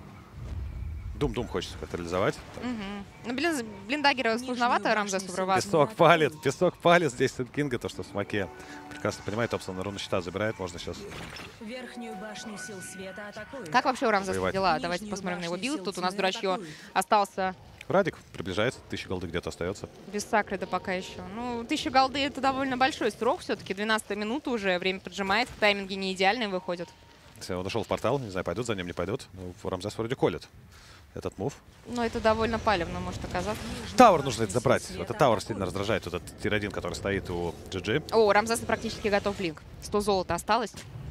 Дум-дум хочется как-то реализовать. Угу. Ну, блин, Блиндагера сложновато Рамзесу врываться. Песок палит, песок палит здесь Сенкинга, то, что в смоке. Прекрасно понимает, Топсон на руну щита забирает, можно сейчас... Верхнюю башню сил света атакует. Как вообще у Рамзеса Воевать. дела? Давайте посмотрим на его билд. Тут у нас дурачье остался Радик приближается, тысяча голды где-то остается. без сакрида пока еще. Ну, тысяча голды — это довольно большой срок все-таки. двенадцатая минута уже, время поджимается, тайминги не идеальные выходят. Если он ушел в портал, не знаю, пойдут за ним, не пойдут. Ну, Рамзес вроде колет этот мув. Но это довольно палевно может оказаться. Тауэр нужно это забрать. Вот этот Тауэр сильно раздражает, вот этот тир один, который стоит у джи джи. О, Рамзеса практически готов блинк. сто золота осталось.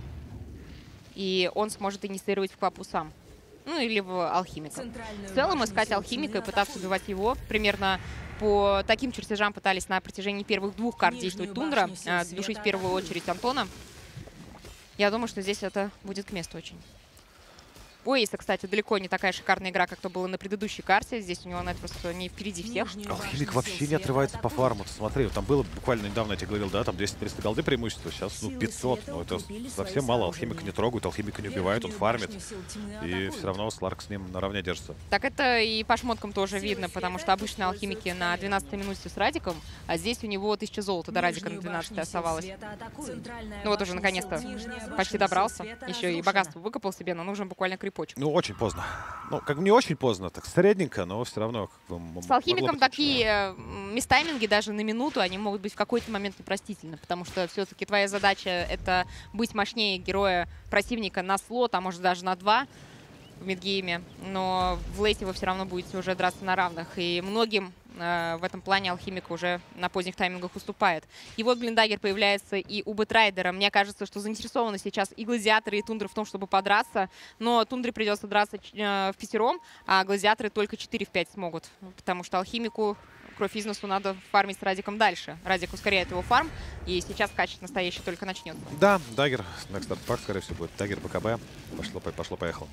И он сможет инициировать в Квапу сам. Ну или в Алхимика. В целом искать Алхимика и пытаться убивать его. Примерно по таким чертежам пытались на протяжении первых двух карт действовать Тундра. А, душить в первую очередь Антона. Я думаю, что здесь это будет к месту очень. У Эйса, кстати, далеко не такая шикарная игра, как то было на предыдущей карте. Здесь у него нет просто не впереди всех. Алхимик вообще не отрывается по фарму. Ты смотри, там было буквально недавно, я тебе говорил, да, там двести-триста голды преимущество. Сейчас, ну, пятьсот. Ну, это совсем мало. Алхимика не трогают, Алхимика не убивают, он фармит. И все равно Сларк с ним наравне держится. Так это и по шмоткам тоже видно, потому что обычно Алхимики на двенадцатой минуте с Радиком, а здесь у него тысяча золота до Радика на двенадцатой оставалось. Ну вот уже наконец-то почти добрался. Еще и богатство выкопал себе, но нужен буквально крипочек. Ну, очень поздно. Ну, как бы не очень поздно, так средненько, но все равно... Как бы, с Алхимиком такие мистайминги даже на минуту, они могут быть в какой-то момент непростительны, потому что все-таки твоя задача — это быть мощнее героя противника на слот, а может даже на два в мидгейме, но в лейте вы все равно будете уже драться на равных, и многим э, в этом плане Алхимик уже на поздних таймингах уступает. И вот Блиндагер появляется и у Бэтрайдера. Мне кажется, что заинтересованы сейчас и Гладиаторы, и Тундры в том, чтобы подраться, но Тундре придется драться э, в пятером, а Гладиаторы только четыре в пять смогут, потому что Алхимику кровь износу надо фармить с Радиком дальше. Радик ускоряет его фарм, и сейчас качать настоящий только начнется. Да, Даггер, Next Start Pack, скорее всего, будет Даггер, БКБ. Пошло, пошло, поехало.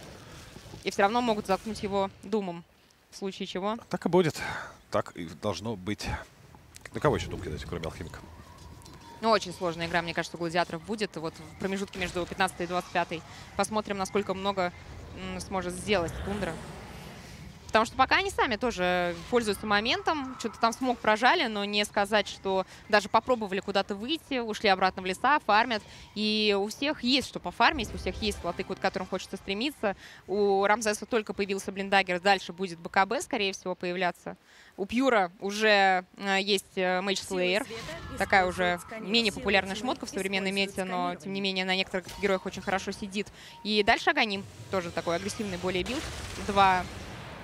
И все равно могут заткнуть его думом, в случае чего. Так и будет. Так и должно быть. На кого еще дум кидать, кроме Алхимика? Ну, очень сложная игра, мне кажется, у Гладиаторов будет. Вот в промежутке между пятнадцатой и двадцать пятой. Посмотрим, насколько много сможет сделать Тундра. Потому что пока они сами тоже пользуются моментом. Что-то там смог прожали, но не сказать, что даже попробовали куда-то выйти, ушли обратно в леса, фармят. И у всех есть что пофармить, у всех есть слоты, к которым хочется стремиться. У Рамзеса только появился Блиндагер, дальше будет БКБ, скорее всего, появляться. У Пьюра уже э, есть Мейдж Слеер. Такая уже менее популярная шмотка в современной мете, но, тем не менее, на некоторых героях очень хорошо сидит. И дальше Аганим, тоже такой агрессивный более билд. Два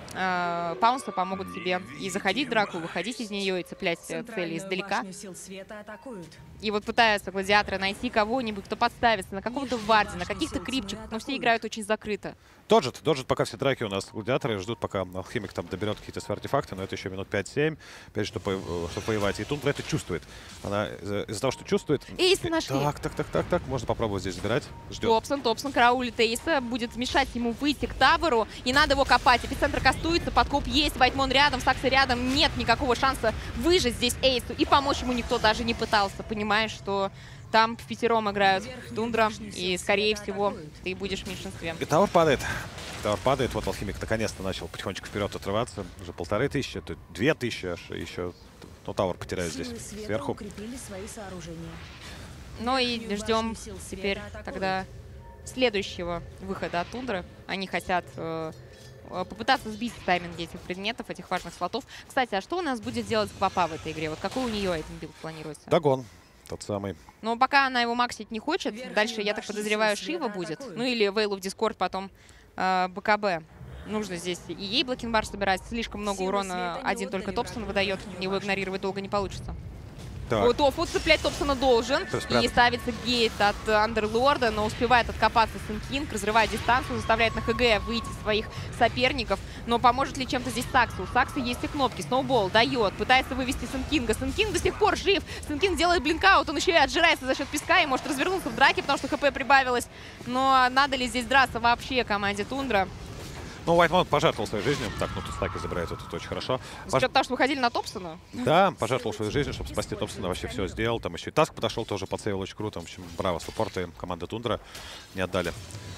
э, Паунса помогут себе и заходить в драку, выходить из нее и цеплять э, цели издалека. Башню сил света атакуют. И вот пытаются гладиаторы найти кого-нибудь, кто подставится на каком-то варде, на каких-то крипчиках, но все играют очень закрыто. Доджит, доджит, пока все драки у нас гладиаторы ждут, пока Алхимик там доберет какие-то свои артефакты, но это еще минут пять-семь, опять же, чтобы, чтобы воевать. И Тундра это чувствует. Она из-за из того, что чувствует... Эйсы нашли. Так, так, так, так, так, можно попробовать здесь забирать. Ждет. Топсон, Топсон караулит Эйса, будет мешать ему выйти к табору, и надо его копать. Эпицентр кастуется, подкоп есть, Вайтмон рядом, Сакса рядом, нет никакого шанса выжить здесь Эйсу, и помочь ему никто даже не пытался, понимаешь, что там в пятером играют Тундра, и, скорее всего, ты будешь в меньшинстве. И тауэр падает. Тауэр падает, вот Алхимик наконец-то начал потихонечку вперед отрываться. Уже полторы тысячи, то две тысячи аж, и еще, ну, тауэр потеряют здесь сверху. Свои сооружения. Ну и ждем теперь тогда следующего выхода от Тундры. Они хотят э, попытаться сбить тайминги этих предметов, этих важных слотов. Кстати, а что у нас будет делать Квапа в этой игре? Вот какой у нее этот билд планируется? Дагон. Тот самый. Но пока она его максить не хочет, дальше, я так подозреваю, Шива будет. Ну или Вейл в Дискорд, потом э, БКБ. Нужно здесь и ей Блэкинбар собирать. Слишком много урона один только Топсон выдает. Его игнорировать долго не получится. Так. Вот Оффу цеплять Топсона должен. И ставится гейт от Андерлорда, но успевает откопаться Сенкинг, разрывает дистанцию, заставляет на ХГ выйти своих соперников. Но поможет ли чем-то здесь Саксу? У Сакса есть и кнопки. Сноубол дает, пытается вывести Сенкинга. Сенкинг до сих пор жив. Сенкинг делает блинкаут, он еще и отжирается за счет песка и может развернуться в драке, потому что ХП прибавилось. Но надо ли здесь драться вообще команде Тундра? Ну, Вайтмон пожертвовал своей жизнью. Так, ну тут стаки забирает, это очень хорошо. С учетом того, что выходили на Топсона? Да, пожертвовал своей жизнью, чтобы спасти Топсона, вообще все сделал. Там еще и Таск подошел, тоже подсейвил очень круто. В общем, браво, суппорты команды Тундра не отдали.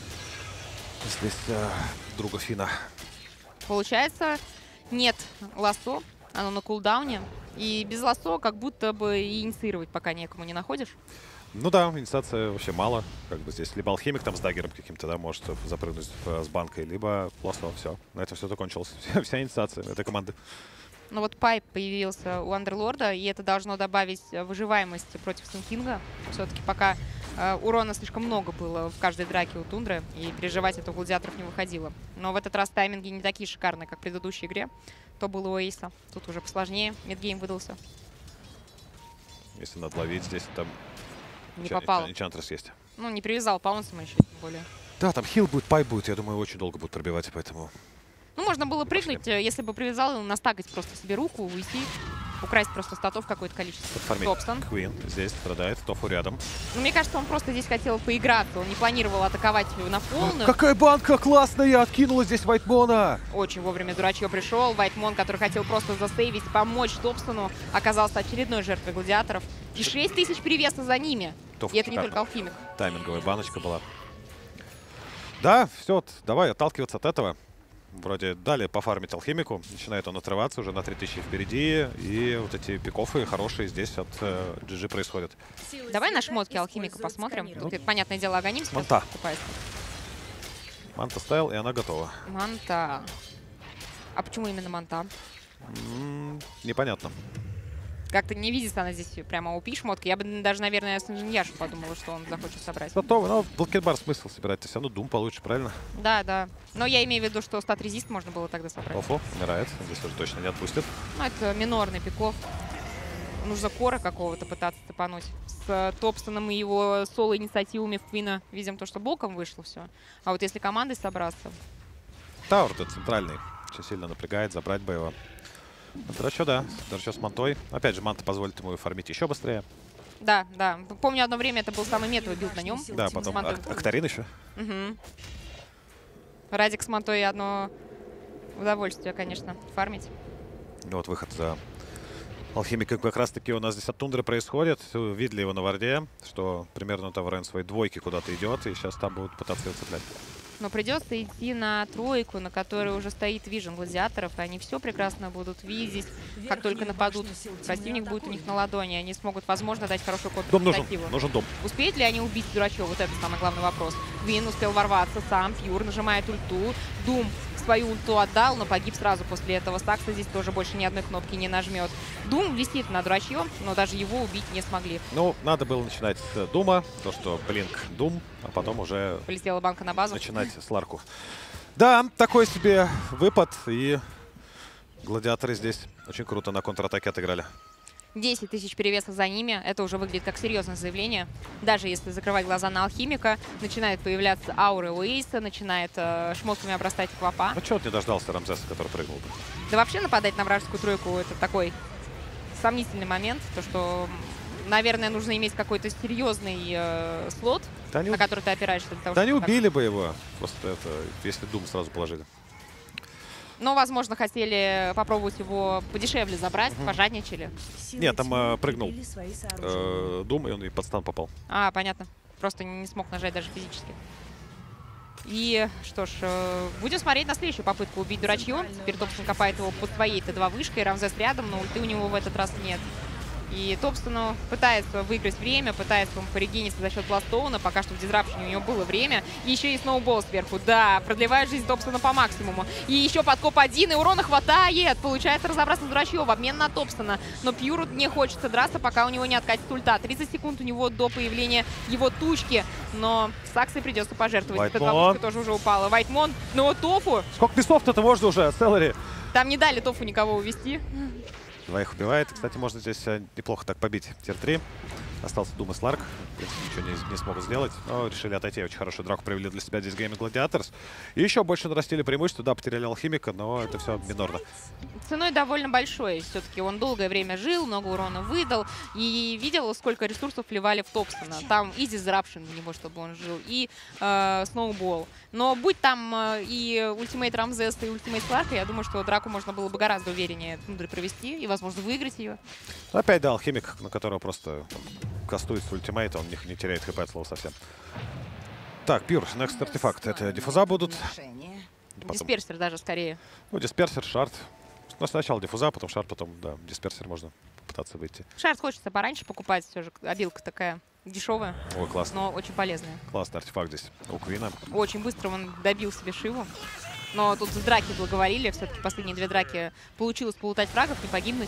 Здесь э, друга Фина. Получается, нет лассо, оно на кулдауне. И без лассо как будто бы и инициировать пока некому не находишь. Ну да, инициация вообще мало. Как бы здесь либо Алхимик там с даггером каким-то, да, может запрыгнуть с банкой, либо лассо. Все. На этом все закончилось. Вся, вся инициация этой команды. Ну вот пайп появился у Андерлорда, и это должно добавить выживаемости против Сенкинга. Все-таки пока э, урона слишком много было в каждой драке у Тундры, и переживать это у гладиаторов не выходило. Но в этот раз тайминги не такие шикарные, как в предыдущей игре. То было у Эйса. Тут уже посложнее. Мидгейм выдался. Если надо ловить здесь, там... Не попало. Энчантрес есть. Ну, не привязал Паунсом еще, тем более. Да, там хил будет, пайп будет. Я думаю, очень долго будет пробивать, поэтому... Ну, можно было прыгнуть, если бы привязал, настагать просто себе руку, уйти, украсть просто статов какое-то количество. Топсон. Квин здесь страдает, Тофу рядом. Ну, мне кажется, он просто здесь хотел поиграться, он не планировал атаковать ее на полную. Какая банка классная! Откинула здесь Вайтмона! Очень вовремя дурачье пришел. Вайтмон, который хотел просто засейвить, помочь Топсону, оказался очередной жертвой гладиаторов. И шесть тысяч перевеса за ними. Тофу И это не шикарно. только Алхимик. Тайминговая баночка была. Да, все, давай отталкиваться от этого. Вроде дали пофармить Алхимику. Начинает он отрываться уже на три тысячи впереди. И вот эти пикофы хорошие здесь от э, джи джи происходят. Давай на шмотки Алхимика посмотрим. Ну, Тут, понятное дело, Аганим сейчас Манта. выступает. Манта ставил, и она готова. Манта. А почему именно Манта? М -м, непонятно. Как-то не видится она здесь прямо о пи шмотка. Я бы даже, наверное, с инженершем подумала, что он захочет собрать. Готово. Ну, Блэкинбар смысл собирать. Ты все равно Дум получше, правильно? Да, да. Но я имею в виду, что стат резист можно было тогда собрать. Офу, умирает. Здесь уже точно не отпустит. Ну, это минорный пиков. Нужно кора какого-то пытаться цепануть. С Топсоном и его соло-инициативами в Квина видим то, что боком вышло все. А вот если командой собраться... Тауэр тут центральный. Очень сильно напрягает, забрать бы его. Драчо, да. Драчо с мантой. Опять же, манта позволит ему фармить еще быстрее. Да, да. Помню, одно время это был самый метовый билд на нем. Да, потом ак Актарин еще. Угу. Радик с мантой одно удовольствие, конечно, фармить. Ну, вот выход за Алхимика как раз-таки у нас здесь от Тундры происходит. Видели его на варде, что примерно там в районе своей двойки куда-то идет, и сейчас там будут пытаться его цеплять. Но придется идти на тройку, на которой уже стоит вижен гладиаторов, и они все прекрасно будут видеть, как только нападут. Противник будет у них на ладони, они смогут, возможно, дать хорошую Дом нужен, контративу. нужен дом. Успеют ли они убить дурачок? Вот это самый главный вопрос. Квин успел ворваться сам, Фьюр нажимает ульту, Дум свою ульту отдал, но погиб сразу после этого. Сакса здесь тоже больше ни одной кнопки не нажмет. Дум висит над Дурачьем, но даже его убить не смогли. Ну, надо было начинать с Дума, то, что Блинк Дум, а потом уже Полетела банка на базу. начинать с Ларку. Да, такой себе выпад, и гладиаторы здесь очень круто на контратаке отыграли. десять тысяч перевесов за ними. Это уже выглядит как серьезное заявление. Даже если закрывать глаза на Алхимика, начинают появляться ауры у Эйса, начинает э, шмотками обрастать Квапа. Ну, чего ты не дождался Рамзеса, который прыгнул бы? Да вообще нападать на вражескую тройку — это такой сомнительный момент. То, что, наверное, нужно иметь какой-то серьезный э, слот, Да, не, на который ты опираешься. Для того, да не чтобы так- убили бы его, просто это, если Дум сразу положили. Но, возможно, хотели попробовать его подешевле забрать, Мгм. пожадничали. Силы Нет, там, тьмы э, прыгнул. укрепили свои сооружения. Э, Дум, и он и под стан попал. А, понятно. Просто не смог нажать даже физически. И что ж, э, будем смотреть на следующую попытку убить Дурачье. Теперь Топсон копает его под своей Т два вышкой. Рамзес рядом, но ульты у него в этот раз нет. И Топсону пытается выиграть время, пытается он порегениться за счет Бластоуна. Пока что в дизрапшене у него было время. И еще и сноубол сверху. Да, продлевает жизнь Топсона по максимуму. И еще подкоп один, и урона хватает. Получается разобраться с Дурачье в обмен на Топсона. Но Пьюру не хочется драться, пока у него не откатит ульта. тридцать секунд у него до появления его тучки. Но Саксой придется пожертвовать. Т два Вайтмон. вышка тоже уже упала. Вайтмон, но Тофу. Сколько песов-то можно уже, Селлери? Там не дали Тофу никого увести. Двоих убивает. Кстати, можно здесь э, неплохо так побить тир три. Остался Дум и Сларк. В принципе, ничего не, не смогут сделать. Но решили отойти. Очень хорошую драку провели для себя здесь Gaming Gladiators. И еще больше нарастили преимущество. Да, потеряли Алхимика, но это все минорно. Ценой довольно большой. Все-таки он долгое время жил, много урона выдал. И видел, сколько ресурсов вливали в Топсона. Там и дизрапшн в него, чтобы он жил, и э, сноубол. Но будь там э, и ультимейт Рамзеса, и ультимейт Сларка, я думаю, что драку можно было бы гораздо увереннее Тундры провести и, возможно, выиграть ее. Опять, да, Алхимик, на которого просто там, кастуется ультимейт, он не, не теряет хп от слова совсем. Так, Пьюр, next артефакт. Это диффуза будут. Потом, Дисперсер даже скорее. ну, дисперсер, шард. Ну, сначала диффуза, потом шард, потом, да, дисперсер можно попытаться выйти. Шард хочется пораньше покупать, все же обилка такая дешевая, Ой, классно. но очень полезная. Классный артефакт здесь у Квина. Очень быстро он добил себе Шиву. Но тут с драки благоволили. Все-таки последние две драки получилось полутать фрагов, не погибнуть.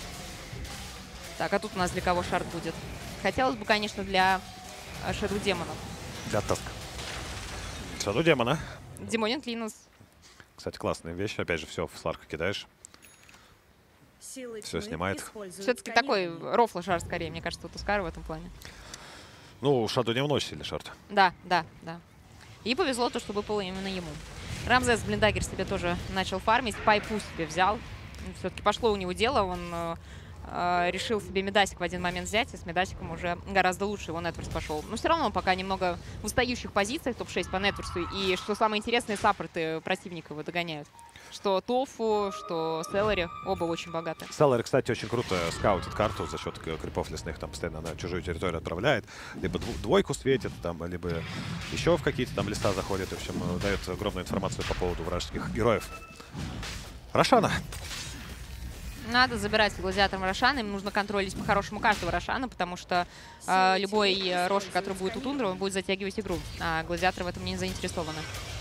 Так, а тут у нас для кого шард будет? Хотелось бы, конечно, для Шэдоу Демонов. Для Таск. Шаду демона. Демонин Клинус. Кстати, классная вещь. Опять же, все в Сларка кидаешь. Силы Всё тьмы снимает. используют Все-таки такой сканирование. рофл шард скорее, мне кажется, у Тускара в этом плане. Ну, Шаду не вносит сильный шард. Да, да, да. И повезло то, что выпало именно ему. Рамзес Блиндагер себе тоже начал фармить. Пайпу себе взял. Все-таки пошло у него дело. Он э, э, решил себе Медасик в один момент взять. И с Медасиком уже гораздо лучше его Нетверс пошел. Но все равно он пока немного в устающих позициях топ шесть по Нетверсу. И что самое интересное, саппорты противника его догоняют. Что Тофу, что Селлери. Оба очень богаты. Селлер, кстати, очень круто скаутит карту за счет крипов лесных. Там постоянно на чужую территорию отправляет. Либо дв- двойку светит, там, либо еще в какие-то там леса заходит. В общем, э, дает огромную информацию по поводу вражеских героев. Рошана. Надо забирать гладиатором Рошана. Им нужно контролить по-хорошему каждого Рошана, потому что э, любой э, Роша, который будет у Тундры, он будет затягивать игру. А гладиаторы в этом не заинтересованы.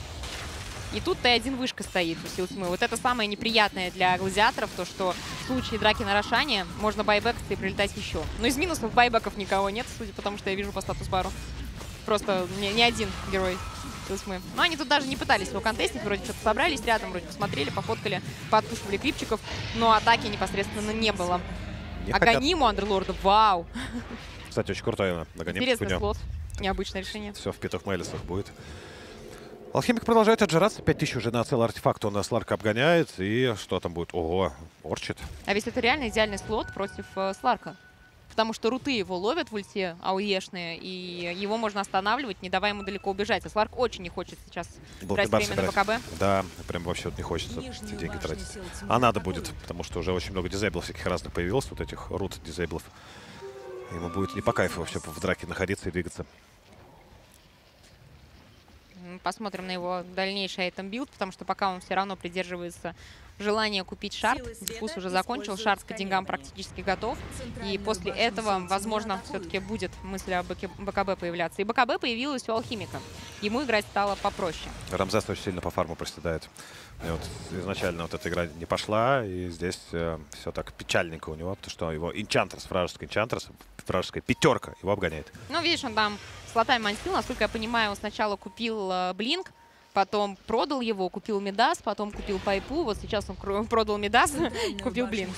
И тут Т один вышка стоит у сил тьмы. Вот это самое неприятное для гладиаторов, то что в случае драки на Рошане можно байбекаться и прилетать еще. Но из минусов байбеков никого нет, судя по тому, что я вижу по статус-бару. Просто ни, ни один герой сил тьмы. Но они тут даже не пытались его контестить, вроде что-то собрались рядом, вроде посмотрели, пофоткали, поотпушивали клипчиков, но атаки непосредственно не было. Не хотят- Аганиму Андерлорда, вау! Кстати, очень крутой Аганим. Интересный слот, необычное решение. Все в пятых мейлисах будет. Алхимик продолжает отжираться. пять тысяч уже на целый артефакт он Сларка обгоняет. И что там будет? Ого, орчит. А ведь это реально идеальный слот против э, Сларка. Потому что руты его ловят в ульте АУЕшные, и его можно останавливать, не давая ему далеко убежать. А Сларк очень не хочет сейчас тратить Блокбар время на собирать. БКБ. Да, прям вообще вот не хочется Нижнюю эти деньги башню тратить. сил тьмы А надо атакуют. будет, потому что уже очень много дизейблов всяких разных появилось, вот этих рут дизейблов. Ему будет не по кайфу вообще в драке находиться и двигаться. М, Посмотрим на его дальнейший айтем-билд, потому что пока он все равно придерживается желания купить шард. Силы света Диффуз уже закончил, используют шард по деньгам сканирование. практически готов. И Центральную после башню этого, сил тьмы возможно, атакуют. все-таки будет мысль о БК- БКБ появляться. И БКБ появилась у Алхимика. ему играть стало попроще. Рамзес очень сильно по фарму проседает. И вот изначально вот эта игра не пошла, и здесь э, все так печальненько у него, потому что его Энчантрес, вражеский Энчантрес, вражеская пятерка его обгоняет. Ну, видишь, он там слотами мансил. Насколько я понимаю, он сначала купил э, Блинк, потом продал его, купил Мидас, потом купил Пайпу. Вот сейчас он продал Мидас, купил Блинк.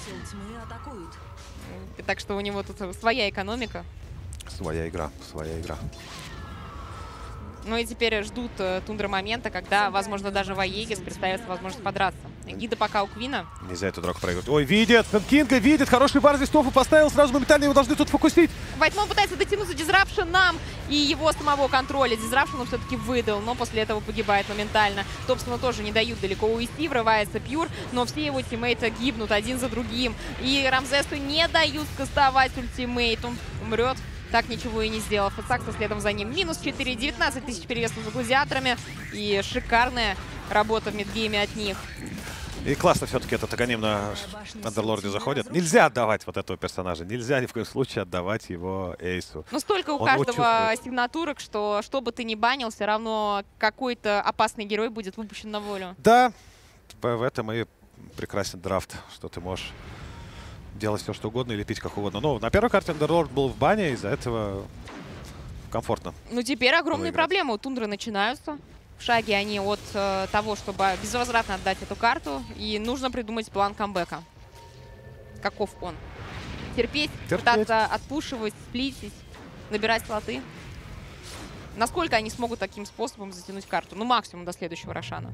Так что у него тут своя экономика. Своя игра, своя игра. Ну и теперь ждут э, тундра момента, когда, возможно, даже в Аегис представится возможность подраться. Гида пока у Квина. Нельзя эту драку проигрывать. Ой, видит! Кинга видит! Хороший бар здесь Тофу поставил. Сразу моментально его должны тут фокусить. Вайтмон пытается дотянуться Дизрапшеном и его самого контроля. Дизрапшен он все-таки выдал, но после этого погибает моментально. Топсону тоже не дают далеко уйти. Врывается Пьюр, но все его тиммейты гибнут один за другим. И Рамзесу не дают скастовать ультимейт. Он умрет, так ничего и не сделав. Сакса следом за ним. Минус четыре, девятнадцать тысяч перевесов за гладиаторами. И шикарная работа в мидгейме от них. И классно все-таки этот Аганим на Андерлорде заходит. Нельзя отдавать вот этого персонажа. Нельзя ни в коем случае отдавать его Эйсу. Ну, столько у Он каждого сигнатурок, что что бы ты ни банил, все равно какой-то опасный герой будет выпущен на волю. Да, в этом и прекрасен драфт, что ты можешь делать все, что угодно, или пить как угодно. Но на первой карте Андерлорд был в бане, из-за этого комфортно. Ну, теперь огромные играть. проблемы у Тундры начинаются. В шаге они от э, того, чтобы безвозвратно отдать эту карту. И нужно придумать план камбэка. Каков он? Терпеть, Терпеть. пытаться отпушивать, сплитить, набирать слоты. Насколько они смогут таким способом затянуть карту? Ну, максимум до следующего Рошана.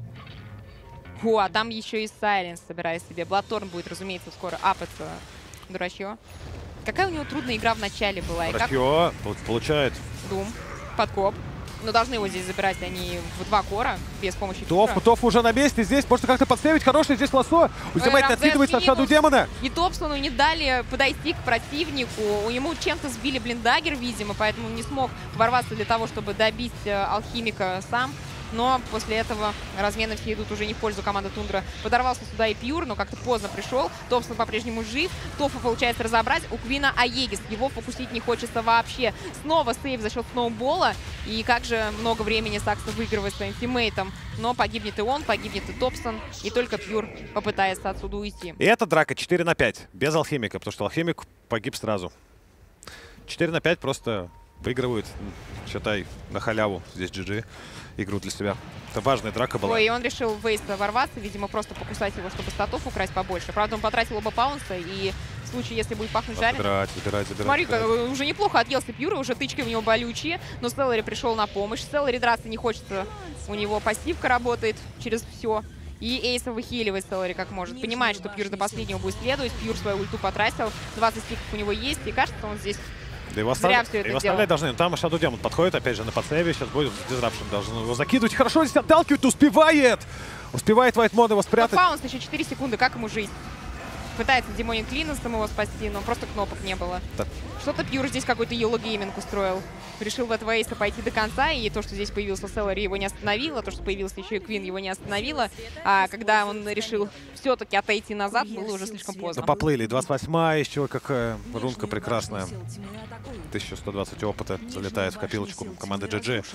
О, а там еще и Сайленс собирает себе. Бладторн будет, разумеется, скоро апаться. Дурачье. Какая у него трудная игра в начале была. И как Дурачье получает. Дум, подкоп. Но должны его здесь забирать они в два кора, без помощи Тофу, Фьюра. Тофу уже на месте. Здесь можно как-то подсейвить. Хороший здесь лосо. Ультимейт Рамзес откидывается от Шаду минус. Демона. И Топсону не дали подойти к противнику. У Ему чем-то сбили блиндагер, видимо, поэтому он не смог ворваться для того, чтобы добить э, алхимика сам. Но после этого размены все идут уже не в пользу команды Тундра. Подорвался сюда и Пьюр, но как-то поздно пришел. Топсон по-прежнему жив. Тофу получается разобрать. У Квина Аегис. Его фокусить не хочется вообще. Снова сейв за счет сноубола. И как же много времени Сакса выигрывает своим тиммейтом. Но погибнет и он, погибнет и Топсон. И только Пьюр попытается отсюда уйти. И это драка четыре на пять. Без алхимика, потому что алхимик погиб сразу. четыре на пять просто выигрывают, считай, на халяву. Здесь джи джи. Игру для себя. Это важная драка была. Ой, и он решил в Вейса ворваться, видимо, просто покусать его, чтобы статов украсть побольше. Правда, он потратил оба паунса, и в случае, если будет пахнуть жареным... Забирать, забирать, забирать. Смотри-ка, забирать. уже неплохо отъелся Пьюра, уже тычки у него болючие, но Селлари пришел на помощь. Селлари драться не хочется, у него пассивка работает через все. И Эйса выхиливает Селлари как может. Понимает, что Пьюр до последнего будет следовать. Пьюр свою ульту потратил, двадцать стиков у него есть, и кажется, он здесь... Да его, Зря оставлять, все это его делал. оставлять должны. Но там Шаду Демон подходит, опять же, на подсейве. Сейчас будет Дизрапшн. Должен его закидывать. Хорошо здесь отталкивает. Успевает! Успевает Вайтмон его спрятать. Паунс еще четыре секунды, как ему жить? Пытается Демонин Клиносом его спасти, но просто кнопок не было. Да. Что-то Пьюр здесь какой-то йелло-гейминг устроил. Решил в этого Эйса пойти до конца, и то, что здесь появился Селлари, его не остановило. То, что появился еще и Квин, его не остановило. А когда он решил все-таки отойти назад, было уже слишком Да поздно. поплыли. двадцать восьмая, еще какая рунка прекрасная. тысяча сто двадцать опыта залетает в копилочку команды джи джи.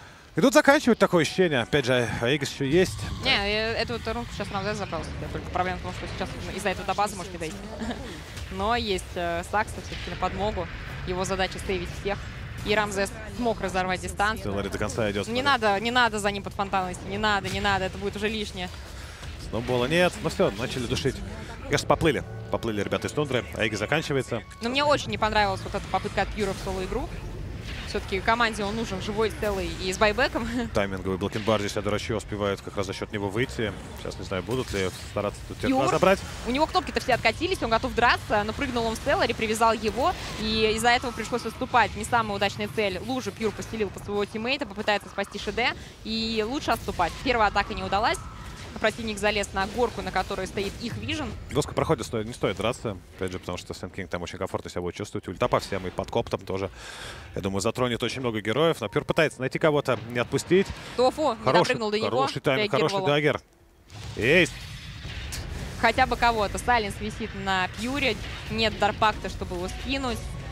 И тут заканчивают такое ощущение. Опять же, Аегис еще есть. Не, э, эту вот рунку сейчас Рамзес забрал себе. Только проблема в том, что сейчас из-за этого до базы может не дойти. Но есть э, Сакса все-таки на подмогу. Его задача сейвить всех. И Рамзес смог разорвать дистанцию. Селлари до конца идет. Не надо, не надо за ним под фонтаном идти. Не надо, не надо, это будет уже лишнее. Сноубола нет. Ну все, начали душить. Кажется, поплыли. Поплыли ребята из Тундры. Аегис заканчивается. Но мне очень не понравилась вот эта попытка от Пьюра в соло-игру. Все-таки команде он нужен живой, целый и с байбеком. Тайминговый блокинбар здесь Адорачи успевают как раз за счет него выйти. Сейчас не знаю, будут ли стараться тут Пьюр. тебя забрать. У него кнопки-то все откатились, он готов драться, но прыгнул он в Селлари, привязал его, и из-за этого пришлось отступать. Не самая удачная цель. Лужу Пьюр постелил под своего тиммейта, попытается спасти ШД, и лучше отступать. Первая атака не удалась. Противник залез на горку, на которой стоит их вижен. Доска проходит, стоит, не стоит драться. Опять же, потому что Сэм Кинг там очень комфортно себя будет чувствовать. Ульта по всем, и подкоп там тоже. Я думаю, затронет очень много героев. Но Пьюр пытается найти кого-то, не отпустить. Тофу не Хороший, допрыгнул до него. хороший тайминг, хороший реагировал. даггер. Есть. Хотя бы кого-то. Сайленс висит на Пьюре. Нет дарпакта, чтобы его скинуть.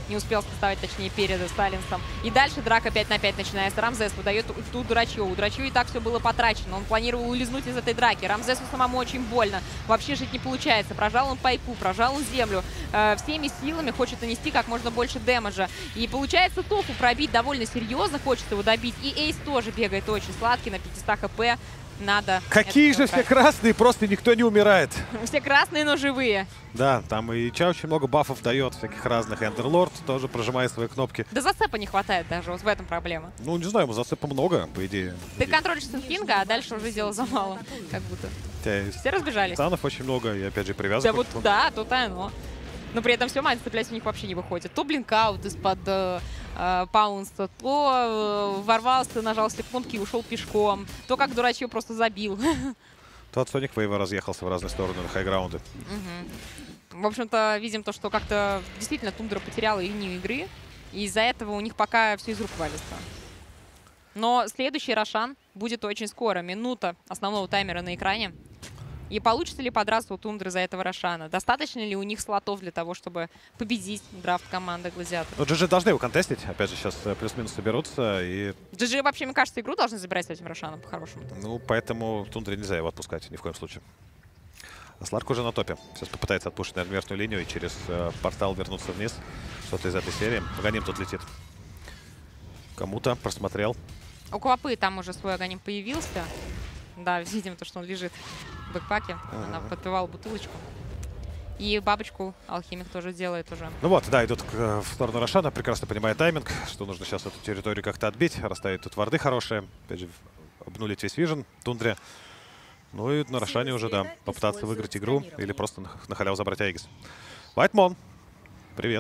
не успел вставить, точнее, перед Сайленсом. И дальше драка пять на пять начинается. Рамзес выдает ульту Дурачьеву. У Дурачьего и так все было потрачено. Он планировал улизнуть из этой драки. Рамзесу самому очень больно. Вообще жить не получается. Прожал он пайпу, прожал он землю. Э, всеми силами хочет нанести как можно больше дэмэджа. И получается Тофу пробить довольно серьезно. Хочет его добить. И Эйс тоже бегает очень сладкий на пятьсот хп. Надо. Какие же все красные, просто никто не умирает. Все красные, но живые. Да, там и Ча очень много бафов дает, всяких разных. Эндерлорд тоже прожимает свои кнопки. Да зацепа не хватает даже, вот в этом проблема. Ну, не знаю, ему зацепа много, по идее. Ты контролишь Синфинга, а дальше уже дело за малым. Как будто. Все разбежались. Танов очень много, и опять же Да привязок. вот, да, тут оно. Но при этом все, мать цеплять у них вообще не выходит. То блинкаут из-под э, э, паунса, то э, ворвался, нажал все кнопки и ушел пешком. То как Дурачье просто забил. То от Соник Вейва разъехался в разные стороны на хайграунды. Угу. В общем-то, видим то, что как-то действительно Тундра потеряла линию игры. И из-за этого у них пока все из рук валится. Но следующий Рошан будет очень скоро. Минута основного таймера на экране. И получится ли подраться у Тундры за этого Рошана? Достаточно ли у них слотов для того, чтобы победить драфт команды Гладиатор? Ну, джи джи должны его контестить. Опять же, сейчас плюс-минус соберутся. И... джи джи вообще, мне кажется, игру должны забирать с этим Рошаном, по-хорошему. Ну, поэтому Тундре нельзя его отпускать ни в коем случае. А Сларк уже на топе. Сейчас попытается отпушить, наверное, верхнюю линию и через э, портал вернуться вниз. Что-то из этой серии. Аганим тут летит. Кому-то просмотрел. У Квапы там уже свой Аганим появился. Да, видим то, что он лежит в бэкпаке. Uh-huh. Она подпевала бутылочку. И бабочку Алхимик тоже делает уже. Ну вот, да, идут к, в сторону Рошана. Прекрасно понимает тайминг, что нужно сейчас эту территорию как-то отбить. Расставить тут варды хорошие. Опять же, обнулить весь вижен Тундре. Ну и на Рошане уже, да, попытаться выиграть игру или просто на, на халяву забрать Аегис. Вайтмон, привет.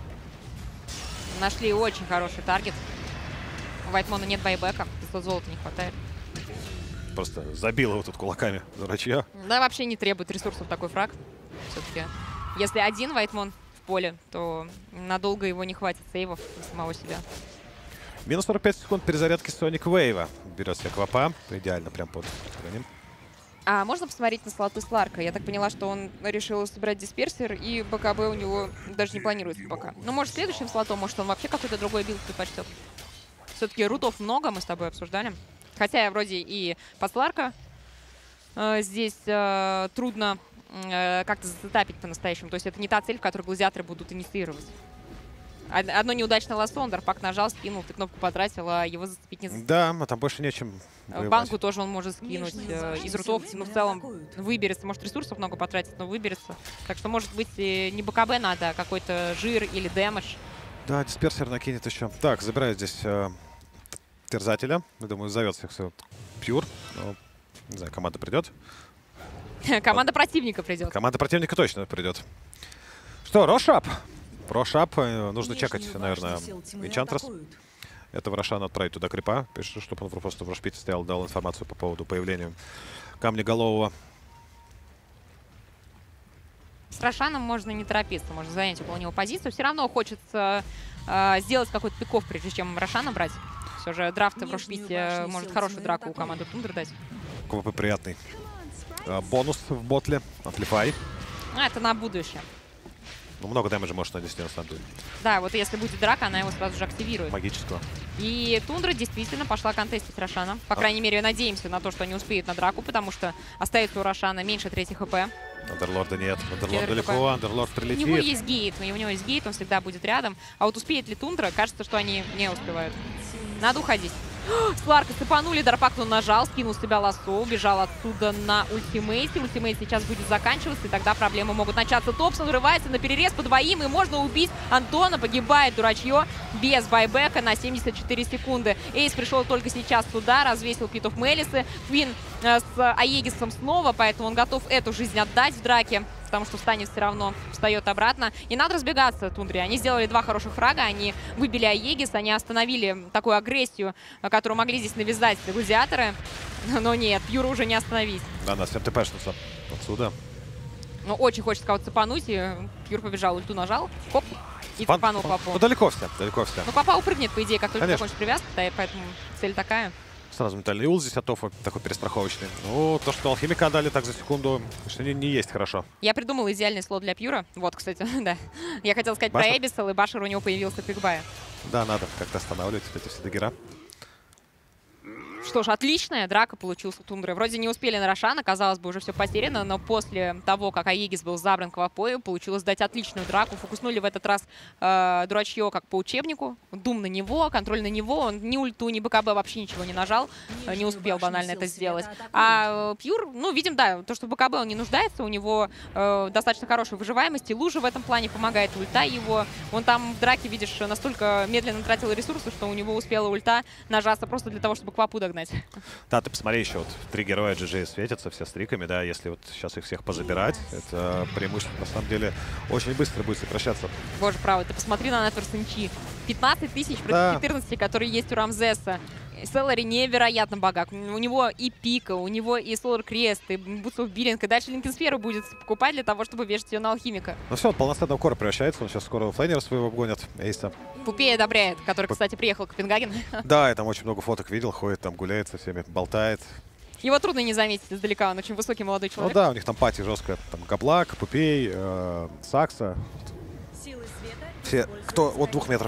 Нашли очень хороший таргет. У Вайтмона нет байбека, пятьсот золота не хватает. Просто забил его тут кулаками Дурачья. Да, вообще не требует ресурсов такой фраг. Все-таки, если один Вайтмон в поле, то надолго его не хватит сейвов для самого себя. Минус сорок пять секунд перезарядки Соник Вейва. Берет себе Квапа. Идеально прям под ним. А можно посмотреть на слоты Сларка? Я так поняла, что он решил собрать дисперсер, и БКБ у него даже не планируется пока. Ну, может, следующим слотом, может, он вообще какой-то другой билд предпочтет. Все-таки рутов много, мы с тобой обсуждали. Хотя вроде и под Сларка э, здесь э, трудно э, как-то затапить по-настоящему. То есть это не та цель, в которой гладиаторы будут инициировать. Одно неудачное лассо, он Дарпак нажал, скинул, ты кнопку потратил, а его зацепить не зацепить. Да, а там больше нечем воевать. Банку тоже он может скинуть э, из рутов. Ну, в целом выберется. Может, ресурсов много потратить, но выберется. Так что, может быть, не БКБ надо, а какой-то жир или дэмэдж. Да, дисперсер накинет еще. Так, забираю здесь э, Терзателя. Я думаю, зовет всех все Пьюр. Но, не знаю, команда придет. Команда противника придет. Команда противника точно придет. Что, Рошап? Рошап. Нужно чекать, наверное, Энчантрес. Этого Рошана отправить туда крипа. Пишет, чтобы он просто в Рошпите стоял, дал информацию по поводу появления камнеголового. С Рошаном можно не торопиться, можно занять около него позицию. Все равно хочется э, сделать какой-то пиков, прежде чем Рошана брать. Все же драфт в Рошпите может хорошую драку у команды Тундра дать. КВП приятный. А, бонус в ботле. Амплифай. А, это на будущее. Ну, много дэмэджа может нанести на самом деле. Да, вот если будет драка, она его сразу же активирует. Магического. И Тундра действительно пошла контестить Рошана. По а. крайней мере, надеемся на то, что они успеют на драку, потому что остается у Рошана меньше третьих хп. Андерлорда нет. Андерлорд далеко, Андерлорд прилетит. У него есть гейт, у него есть гейт, он всегда будет рядом. А вот успеет ли Тундра, кажется, что они не успевают. Надо уходить. Сларка цепанули, Дарпак он нажал, скинул с себя лассо, убежал отсюда на ультимейте. Ультимейт сейчас будет заканчиваться, и тогда проблемы могут начаться. Топсон врывается на перерез по двоим, и можно убить Антона. Погибает Дурачье без байбека на семьдесят четыре секунды. Эйс пришел только сейчас туда, развесил Питов Мелисы. Квин э, с Аегисом снова, поэтому он готов эту жизнь отдать в драке, потому что встанет все равно, встает обратно. И надо разбегаться Тундре. Они сделали два хороших фрага, они выбили Аегис, они остановили такую агрессию, которую могли здесь навязать гладиаторы. Но нет, Пьюра уже не остановить. Да, нас всем тпшнуться отсюда. Ну, очень хочется кого-то цепануть, и Пьюр побежал, ульту нажал, хоп, и Фан, цепанул Папу. Ну, далеко все, далеко все. Ну, Папа упрыгнет, по идее, как только Конечно. закончит привязку, поэтому цель такая. Сразу ментальный ул здесь от Тофа, такой перестраховочный. Ну, то, что Алхимика отдали так за секунду, что не, не есть хорошо. Я придумала идеальный слот для Пьюра. Вот, кстати, да. Я хотела сказать Башер? про Эбисел, и Башер у него появился пикбая. Да, надо как-то останавливать эти все даггера. Что ж, отличная драка получилась у Тундры. Вроде не успели на Рошана, казалось бы, уже все потеряно, но после того, как Аегис был забран Квапою, получилось дать отличную драку. Фокуснули в этот раз э, Дурачье как по учебнику. Дум на него, контроль на него. Он ни ульту, ни БКБ вообще ничего не нажал. э, Не успел банально это сделать. А э, Пьюр, ну, видим, да, то, что в БКБ он не нуждается. У него э, достаточно хорошая выживаемость. И Лужа в этом плане помогает. Ульта его. Он там в драке, видишь, настолько медленно тратил ресурсы, что у него успела ульта нажаться просто для того, чтобы Квапу догнать. Да, ты посмотри, еще вот три героя джи джи светятся, все стриками, да, если вот сейчас их всех позабирать, это преимущество на самом деле очень быстро будет сокращаться. Боже правый, ты посмотри на Network Синчи. пятнадцать тысяч против Да. четырнадцати, которые есть у Рамзеса. Селлари невероятно богат. У него и Пика, у него и Солар Крест, и Бутсов Биллинг, и дальше Линкенсферу будет покупать для того, чтобы вешать ее на Алхимика. Ну все, он полноценного кора превращается, он сейчас скоро флейнера своего обгонит, Эйса. Пупея одобряет, который, кстати, приехал в Копенгаген. Да, я там очень много фоток видел, ходит там, гуляет со всеми, болтает. Его трудно не заметить издалека, он очень высокий молодой Ну человек. да, у них там пати жесткая, там Габлак, Пупей, э, Сакса, Силы света все, используют кто от свои- двух метров.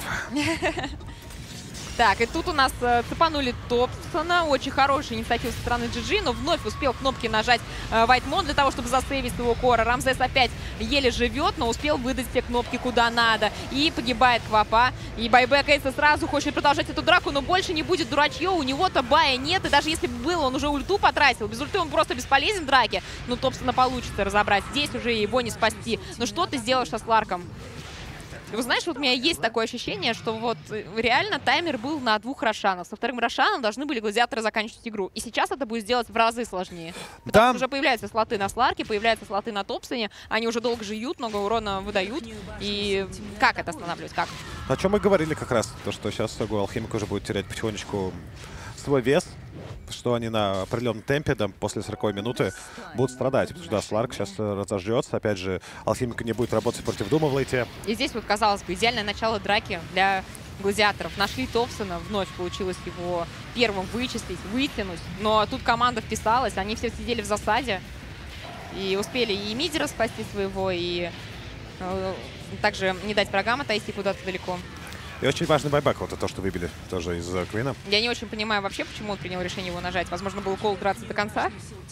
Так, и тут у нас э, цепанули Топсона. Очень хорошая инициатива со стороны джи джи, но вновь успел кнопки нажать э, Вайтмон для того, чтобы засейвить своего кора. Рамзес опять еле живет, но успел выдать все кнопки куда надо. И погибает Квапа. И байбек Эйса сразу хочет продолжать эту драку, но больше не будет Дурачье. У него-то бая нет, и даже если бы был, он уже ульту потратил. Без ульты он просто бесполезен в драке. Но Топсона получится разобрать. Здесь уже его не спасти. Но что ты сделаешь со Сларком? Вы знаешь, вот у меня есть такое ощущение, что вот э, реально таймер был на двух Рошанов. Со вторым Рошаном должны были гладиаторы заканчивать игру. И сейчас это будет сделать в разы сложнее. Потому Да. что уже появляются слоты на Сларке, появляются слоты на Топсоне. Они уже долго живут, много урона выдают. И как это останавливать? Как? О чем мы говорили как раз, то что сейчас Алхимик уже будет терять потихонечку свой вес, что они на определенном темпе, там, после сороковой минуты будут страдать. Потому что да, Сларк сейчас э, разожжется. Опять же, Алхимик не будет работать против Дума в лейте. И здесь вот, казалось бы, идеальное начало драки для гладиаторов. Нашли Топсона, вновь получилось его первым вычислить, вытянуть. Но тут команда вписалась, они все сидели в засаде. И успели и мидера спасти своего, и э, также не дать врагам отойти куда-то далеко. И очень важный байбек, вот это то, что выбили тоже из э, Квина. Я не очень понимаю вообще, почему он принял решение его нажать. Возможно, был кол драться до конца.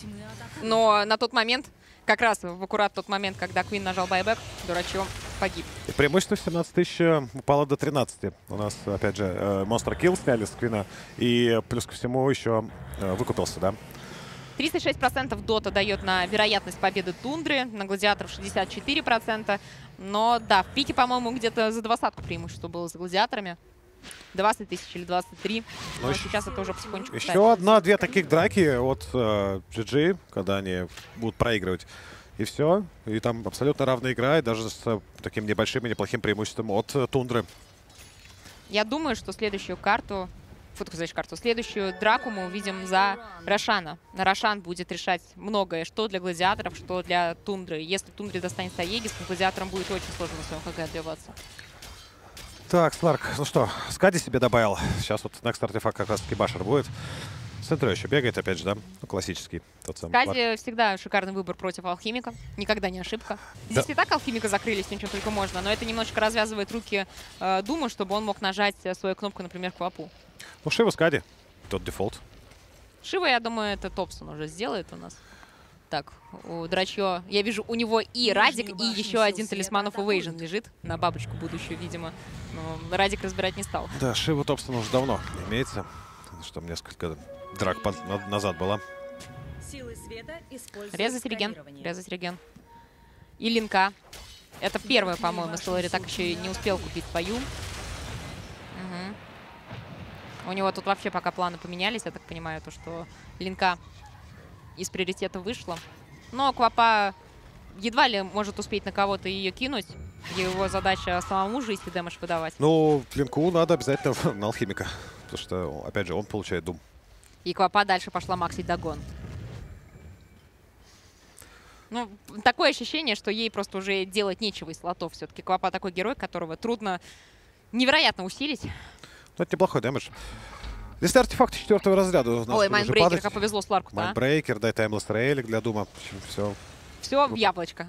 Но на тот момент, как раз в аккурат тот момент, когда Квин нажал байбек, Дурачье погиб. И преимущество семнадцать тысяч упало до тринадцати. У нас, опять же, Monster Kill сняли с Квина. И плюс ко всему еще э, выкупился, да? тридцать шесть процентов Дота дает на вероятность победы Тундры, на гладиаторов шестьдесят четыре процента. Но да, в пике, по-моему, где-то за двадцатку преимущество было за гладиаторами. двадцать тысяч или двадцать три. Но Ну, сейчас это уже потихонечку Еще ставится. одна-две таких драки от э, джи джи, когда они будут проигрывать. И все. И там абсолютно равная игра, и даже с э, таким небольшим и неплохим преимуществом от э, Тундры. Я думаю, что следующую карту, фу, ты знаешь, карту, следующую драку мы увидим за Рошана. Рошан будет решать многое, что для гладиаторов, что для Тундры. Если Тундре достанется Аегис, то гладиаторам будет очень сложно на своем ХГ отбиваться. Так, Сларк, ну что, Скади себе добавил. Сейчас вот Next артефакт как раз-таки Башер будет. Центр еще бегает, опять же, да? Ну, классический. Тот самый Сларк. Кази всегда шикарный выбор против Алхимика. Никогда не ошибка. Здесь Да. и так Алхимика закрыли, с ним чем только можно, но это немножечко развязывает руки э, Думу, чтобы он мог нажать э, свою кнопку, например, к Квапу. Ну, Шива Скади. Тот дефолт. Шива, я думаю, это Топсон уже сделает у нас. Так, у Драчье, я вижу, у него и Радик, и еще один талисман of Evasion лежит на бабочку будущую, видимо. Но Радик разбирать не стал. Да, Шива Топсона уже давно имеется. Что несколько драк под- на- назад была. Силы света используют Резать реген, сканирование. резать реген. И линка. Это первое, по-моему, Селлари так еще и не успел купить свою. Мгм. У него тут вообще пока планы поменялись, я так понимаю, то, что линка из приоритета вышла. Но Квапа едва ли может успеть на кого-то ее кинуть. Его задача самому же если дэмэдж выдавать. Ну, Клинку надо обязательно на Алхимика. Потому что, опять же, он получает Дум. И Квапа дальше пошла максить догон. Ну, такое ощущение, что ей просто уже делать нечего из слотов. Все-таки Квапа такой герой, которого трудно невероятно усилить. Ну, это неплохой дэмэдж. Здесь артефакты четвертого разряда. У нас Ой, уже Майндбрейкер, падать. как повезло Сларку, да? Майндбрейкер, дай таймлесс рейлик для Дума. В общем, все. Все в яблочко.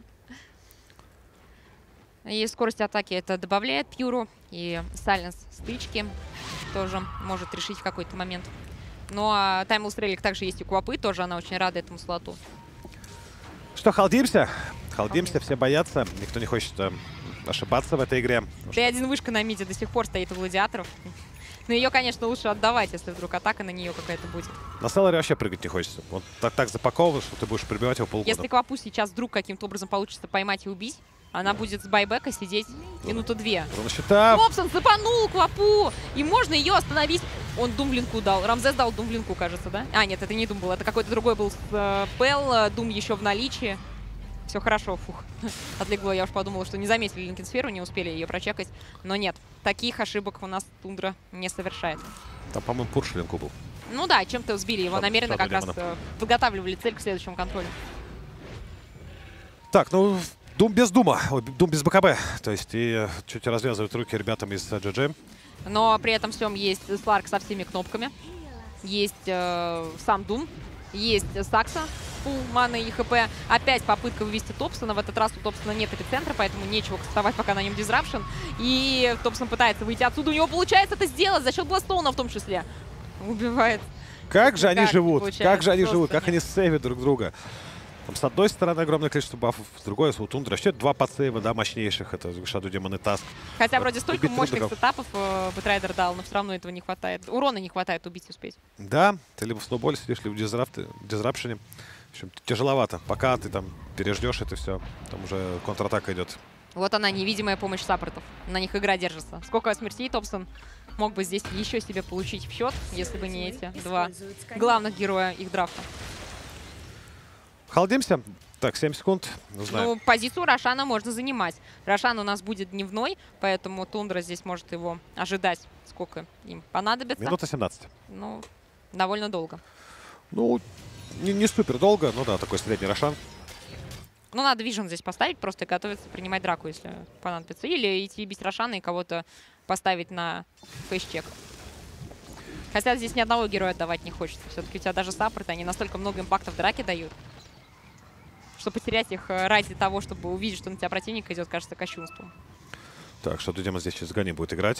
И скорость атаки это добавляет Пьюру. И Сайленс стычки тоже может решить в какой-то момент. Ну а таймлесс рейлик также есть у Квапы. Тоже она очень рада этому слоту. Что, халдимся? Халдимся, все боятся. Никто не хочет э, ошибаться в этой игре. Т один вышка на миде до сих пор стоит у гладиаторов. Но ее, конечно, лучше отдавать, если вдруг атака на нее какая-то будет. На Селларе вообще прыгать не хочется. Он так, так запакован, что ты будешь прибивать его полгода. Если Квапу сейчас вдруг каким-то образом получится поймать и убить, она будет с байбека сидеть минуту две. Руна щита. Топсон цепанул Квапу! И можно ее остановить. Он Дум в линку дал. Рамзес дал Дум в линку, кажется, да? А, нет, это не Дум был. Это какой-то другой был э, Пэл. Дум еще в наличии. Все хорошо, фух. Отлегло. Я уж подумала, что не заметили линкенсферу, не успели ее прочекать. Но нет, таких ошибок у нас Тундра не совершает. Там, по-моему, Пурш в линку был. Ну да, чем-то сбили его. Шаду- Намеренно Шаду как раз демона. э, подготавливали цель к следующему контролю. Так, ну, Дум без Дума. Ой, Дум без БКБ. То есть и э, чуть развязывают руки ребятам из джи джи. Но при этом всем есть Сларк со всеми кнопками. Есть э, сам Дум. Есть Сакса, фул маны и хп. Опять попытка вывести Топсона. В этот раз у Топсона нет эпицентра, поэтому нечего кастовать, пока на нем дизрапшн. И Топсон пытается выйти отсюда. У него получается это сделать за счет Бластоуна в том числе. Убивает. Как же они Как живут? получается? Как же они Просто живут? Как нет. они сейвят друг друга? Там, с одной стороны, огромное количество бафов, с другой, у Тундра вообще два подсейва, да, мощнейших. Это Shadow Demon и Task. Хотя Вот вроде столько убить мощных трудно. сетапов э, Бэтрайдер дал, но все равно этого не хватает. Урона не хватает убить успеть. Да, ты либо в сноуболе сидишь, либо в дизрапте- дизрапшене. В общем, тяжеловато. Пока ты там переждешь это все, там уже контратака идет. Вот она, невидимая помощь саппортов. На них игра держится. Сколько смертей Топсон мог бы здесь еще себе получить в счет, если бы не эти два главных героя их драфта. Халдимся. Так, семь секунд. Не знаю. Ну, позицию Рошана можно занимать. Рошан у нас будет дневной, поэтому Тундра здесь может его ожидать, сколько им понадобится. Минута семнадцать. Ну, довольно долго. Ну, не, не супер долго, но да, такой средний Рошан. Ну, надо вижен здесь поставить, просто готовиться принимать драку, если понадобится. Или идти бить Рошана и кого-то поставить на фейс-чек. Хотя здесь ни одного героя отдавать не хочется. Все-таки у тебя даже саппорты, они настолько много импакта в драке дают, что потерять их э, ради того, чтобы увидеть, что на тебя противник идет, кажется кощунством. Так, что Демон здесь через Гани будет играть.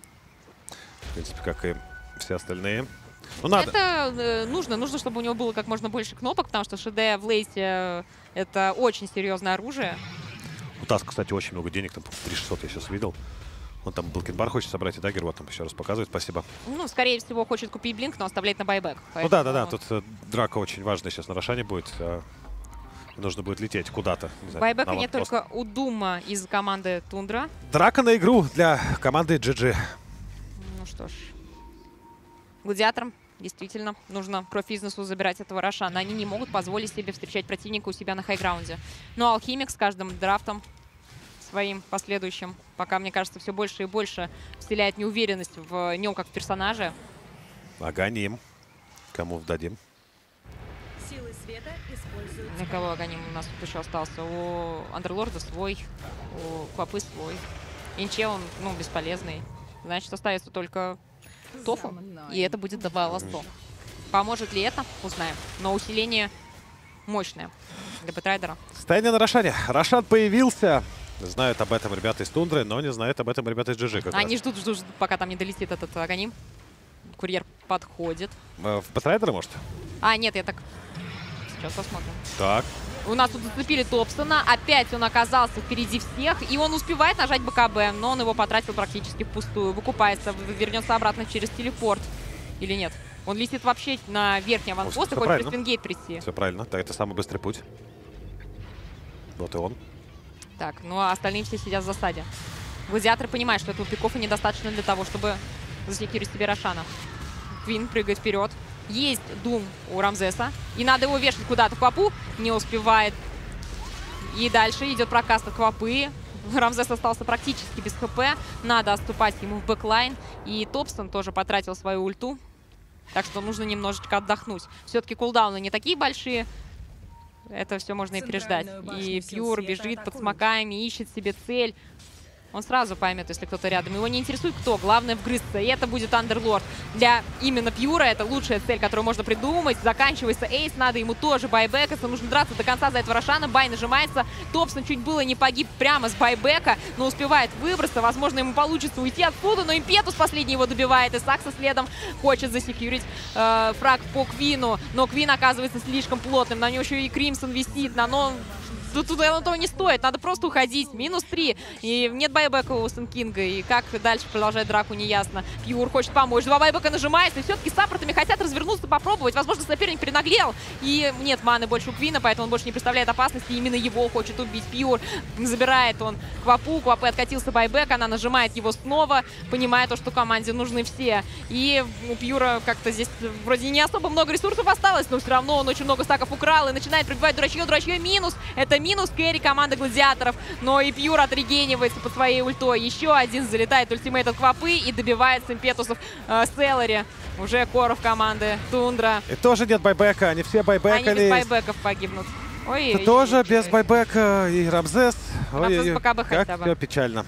В принципе, как и все остальные. Ну, надо. Это э, нужно, нужно, чтобы у него было как можно больше кнопок, потому что ШД в лейте э, это очень серьезное оружие. У Таска, кстати, очень много денег, там три шестьсот я сейчас видел. Он там Блкинбар хочет собрать, и Даггер вот там еще раз показывает, спасибо. Ну, скорее всего, хочет купить блинк, но оставляет на байбек. Ну да, да, да, тут э, драка очень важная сейчас на Рошане будет. э, нужно будет лететь куда-то. не знаю, Байбека на нет ванпост. только у Дума из команды Тундра. Драка на игру для команды джи джи. Ну что ж. Гладиаторам действительно нужно профизнесу забирать этого Рошана. Они не могут позволить себе встречать противника у себя на хайграунде. Но Алхимик с каждым драфтом своим последующим, пока, мне кажется, все больше и больше вселяет неуверенность в нем как в персонаже. Агоним. Кому вдадим? Силы света используют. На кого Аганим у нас тут еще остался? У Андерлорда свой, у Квапы свой. Инче он, ну, бесполезный. Значит, остается только Тофу, и это будет два ласто. Поможет ли это? Узнаем. Но усиление мощное для Бэтрайдера. Состояние на Рошане. Рошан появился. Знают об этом ребята из Тундры, но не знают об этом ребята из джи джи. Как Они раз. ждут, ждут, ждут, пока там не долетит этот Аганим. Курьер подходит. Э, В Бэтрайдера, может? А, нет, я так... Сейчас посмотрим. Так. У нас тут зацепили Топсона. Опять он оказался впереди всех. И он успевает нажать БКБ, но он его потратил практически впустую. Выкупается, вернется обратно через телепорт. Или нет? Он летит вообще на верхний аванпост и Всё хочет правильно. через пингейт прийти. Все правильно. Так, это самый быстрый путь. Вот и он. Так, ну а остальные все сидят в засаде. Гладиаторы понимают, что этого пикофа недостаточно для того, чтобы засекьюрить себе Рошана. Квин прыгает вперед. Есть Дум у Рамзеса. И надо его вешать куда-то. Квапу не успевает. И дальше идет прокаст от Квапы. Рамзес остался практически без хп. Надо отступать ему в бэклайн. И Топсон тоже потратил свою ульту. Так что нужно немножечко отдохнуть. Все-таки кулдауны не такие большие. Это все можно и переждать. И Пьюр бежит под смоками, ищет себе цель. Он сразу поймет, если кто-то рядом. Его не интересует кто, главное вгрызться. И это будет Андерлорд. Для именно Пьюра это лучшая цель, которую можно придумать. Заканчивается эйс, надо ему тоже байбекаться. Нужно драться до конца за этого Рошана. Бай нажимается. Топсон чуть было не погиб прямо с байбека, но успевает выбраться. Возможно, ему получится уйти отсюда, но Импетус последний его добивает. И Сакса следом хочет засекьюрить э, фраг по Квину. Но Квин оказывается слишком плотным. На него еще и Кримсон висит. На но... Тут, тут оно того не стоит, надо просто уходить. Минус три. И нет байбека у Сенкинга. И как дальше продолжать драку, неясно. Пьюр хочет помочь. Два байбека нажимается. И все-таки саппортами хотят развернуться, попробовать. Возможно, соперник перенаглел. И нет маны больше у Квина, поэтому он больше не представляет опасности. И именно его хочет убить Пьюр. Забирает он Квапу. Квапы откатился байбек. Она нажимает его снова, понимая то, что команде нужны все. И у Пьюра как-то здесь вроде не особо много ресурсов осталось, но все равно он очень много стаков украл. И начинает пробивать дурачье. Дурачье минус. Это минус кэрри команды гладиаторов, но и Пьюр отрегенивается под своей ультой. Еще один залетает ультимейт от Квапы и добивается импетусов э, Селлари. Уже коров команды Тундра. И тоже нет байбека, они все байбекали. Они без байбеков погибнут. Ой, Это тоже без байбека и Рамзес. Рамзес Ой, пока бы как хотя бы. все печально.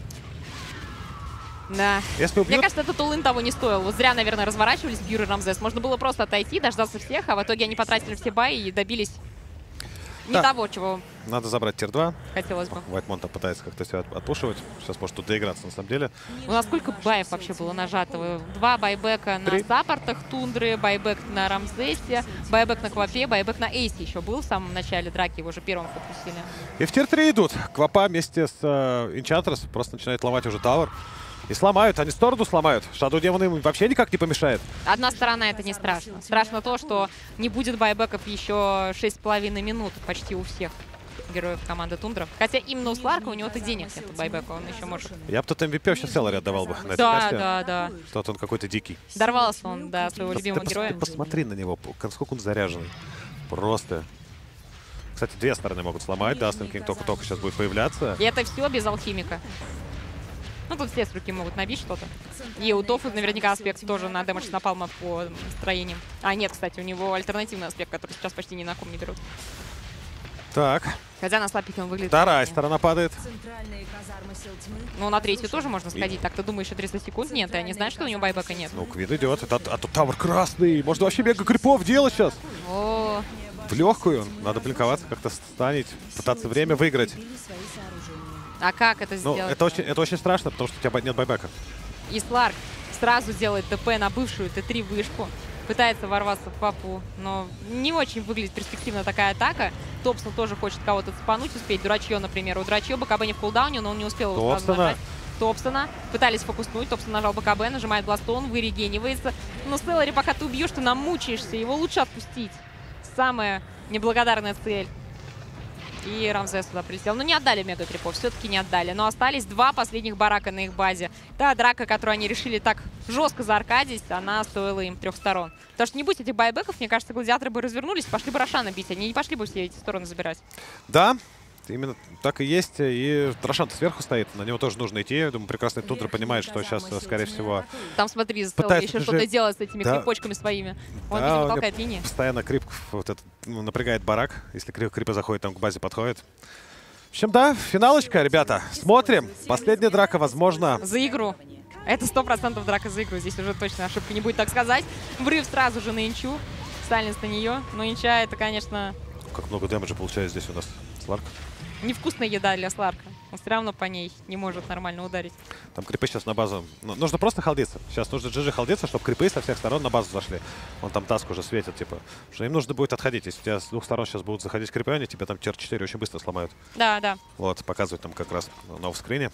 Да. Если убьют... Мне кажется, этот улын того не стоил. Вот зря, наверное, разворачивались Пьюр и Рамзес. Можно было просто отойти, дождаться всех, а в итоге они потратили все баи и добились не Да. того, чего Надо забрать тир два. хотелось бы. Вайтмон там пытается как-то себя отпушивать. Сейчас может тут доиграться на самом деле. У нас сколько баев вообще было нажато? Два байбека на Три. саппортах Тундры, байбек на Рамзесе, байбек на Квапе, байбек на Эйсе еще был в самом начале драки, его же первым фокусили. И в тир три идут. Квапа вместе с э, Enchantress просто начинает ломать уже тавер. И сломают, они сторону сломают. Shadow Demon им вообще никак не помешает. Одна сторона это не страшно. Страшно то, что не будет байбеков еще шесть с половиной минут почти у всех героев команды Тундра. Хотя именно у Сларка у него-то денег нет у байбека, он еще может. Я бы тут эм ви пи вообще Селлари отдавал бы на этой Да, касте. да, да. Тот он какой-то дикий. Дорвался он до своего Ты любимого пос- героя. Ты посмотри на него, сколько он заряженный. Просто. Кстати, две стороны могут сломать. Да, Сенкинг только-только сейчас будет появляться. И это все без алхимика. Ну, тут все с руки могут набить что-то. И у Тофу наверняка аспект тоже на дэмэдж с напалма по строениям. А, нет, кстати, у него альтернативный аспект, который сейчас почти ни на ком не берут. Так, Хотя на слапике он выглядит... вторая класснее. сторона падает. Центральные казармы сил тьмы. Ну, на третью тоже можно сходить. Так, ты думаешь, еще триста секунд? Нет, я не знаю, что у него байбека нет. Ну, Квин идет. Это, а тут тавер красный. Можно вообще мега крипов делать сейчас. О, В легкую. Надо блинковаться, как-то станет, пытаться время выиграть. Били свои сооружения. а как это Ну, сделать? это очень, это очень страшно, потому что у тебя нет байбека. И Сларк сразу делает ТП на бывшую Т три вышку. Пытается ворваться в Папу, но не очень выглядит перспективно такая атака. Топсон тоже хочет кого-то цепануть, успеть. Дурачье, например. У Дурачье БКБ не в кулдауне, но он не успел его сразу Топсона. нажать. Топсона. Пытались фокуснуть. Топсон нажал БКБ, нажимает Бластон, вырегенивается. Но Селлари, пока ты убьешь, ты намучаешься. Его лучше отпустить. Самая неблагодарная цель. И Рамзес сюда прилетел. Ну, не отдали мега-крипов, все-таки не отдали. Но остались два последних барака на их базе. Та драка, которую они решили так жестко зааркадить, она стоила им трех сторон. Потому что не будь этих байбеков, мне кажется, гладиаторы бы развернулись, пошли бы Рошана бить. Они не пошли бы все эти стороны забирать. Да, именно так и есть. И Рошан-то сверху стоит. На него тоже нужно идти. Я думаю, прекрасный Тундра понимает, что сейчас, скорее всего, Там, смотри, Селлари Пытается еще же- что-то делать с этими Да. крипочками своими. Он, Да, видимо, он толкает линии. постоянно крип вот этот, ну, напрягает барак. Если крип, крипы заходит, там к базе подходит. В общем, да, финалочка, ребята. Смотрим. Последняя драка, возможно. За игру. Это сто процентов драка за игру. Здесь уже точно ошибка не будет так сказать. Врыв сразу же на Инчу. Сайленс на нее. Но Инча это, конечно, Как много дэмэджа получается здесь у нас. Сларк. невкусная еда для Сларка. Он все равно по ней не может нормально ударить. Там крипы сейчас на базу. Ну, нужно просто халдиться. Сейчас нужно джи джи халдиться, чтобы крипы со всех сторон на базу зашли. Вон там таск уже светит, типа. Что им нужно будет отходить. Если у тебя с двух сторон сейчас будут заходить крипы, они тебя там тир четыре очень быстро сломают. Да, да. Вот, показывают там как раз на офскрине.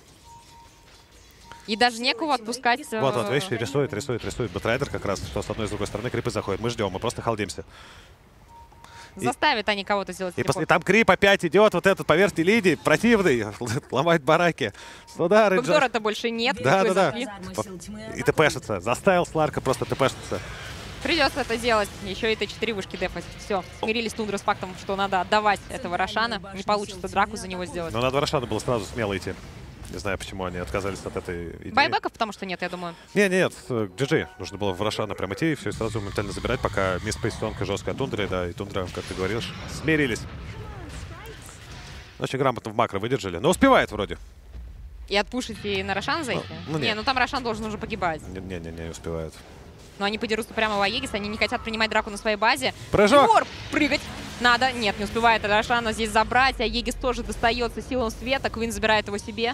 И даже некого отпускать. э, Вот, вот, видишь, рисует, рисует, рисует. Бэтрайдер как раз, что с одной и с другой стороны крипы заходят. Мы ждем, мы просто халдимся. Заставят они кого-то сделать И крипов. после там крип опять идет, вот этот по верхней линии, противный, ломает бараки. Сюда, Рейнджер. Бэкдора-то больше нет. Да, никакой да, да. зашли. Казармы сил тьмы И тпшится. Заставил Сларка просто тпшиться. Придется это делать. Еще и Т четыре вышки дефать. Все. Смирились Тундра с фактом, что надо отдавать этого Рошана. Не получится драку за него сделать. Но надо Рошану было сразу смело идти. Не знаю, почему они отказались от этой идеи. Байбеков, потому что нет, я думаю. Не, нет, к джи джи. Нужно было в Рошана прям идти и все сразу моментально забирать, пока мисс-позиционка жесткая Тундре, да, и Тундра, как ты говоришь, смирились. Очень грамотно в макро выдержали. Но успевает вроде. И отпушить и на Рошана зайти? Ну, ну, не, нет. ну там Рошан должен уже погибать. Не-не-не, не успевают. Но они подерутся прямо в Аегис, они не хотят принимать драку на своей базе. Прыжок! Егор, прыгать надо. Нет, не успевает Рошана здесь забрать. Аегис тоже достается силам света. Квин забирает его себе.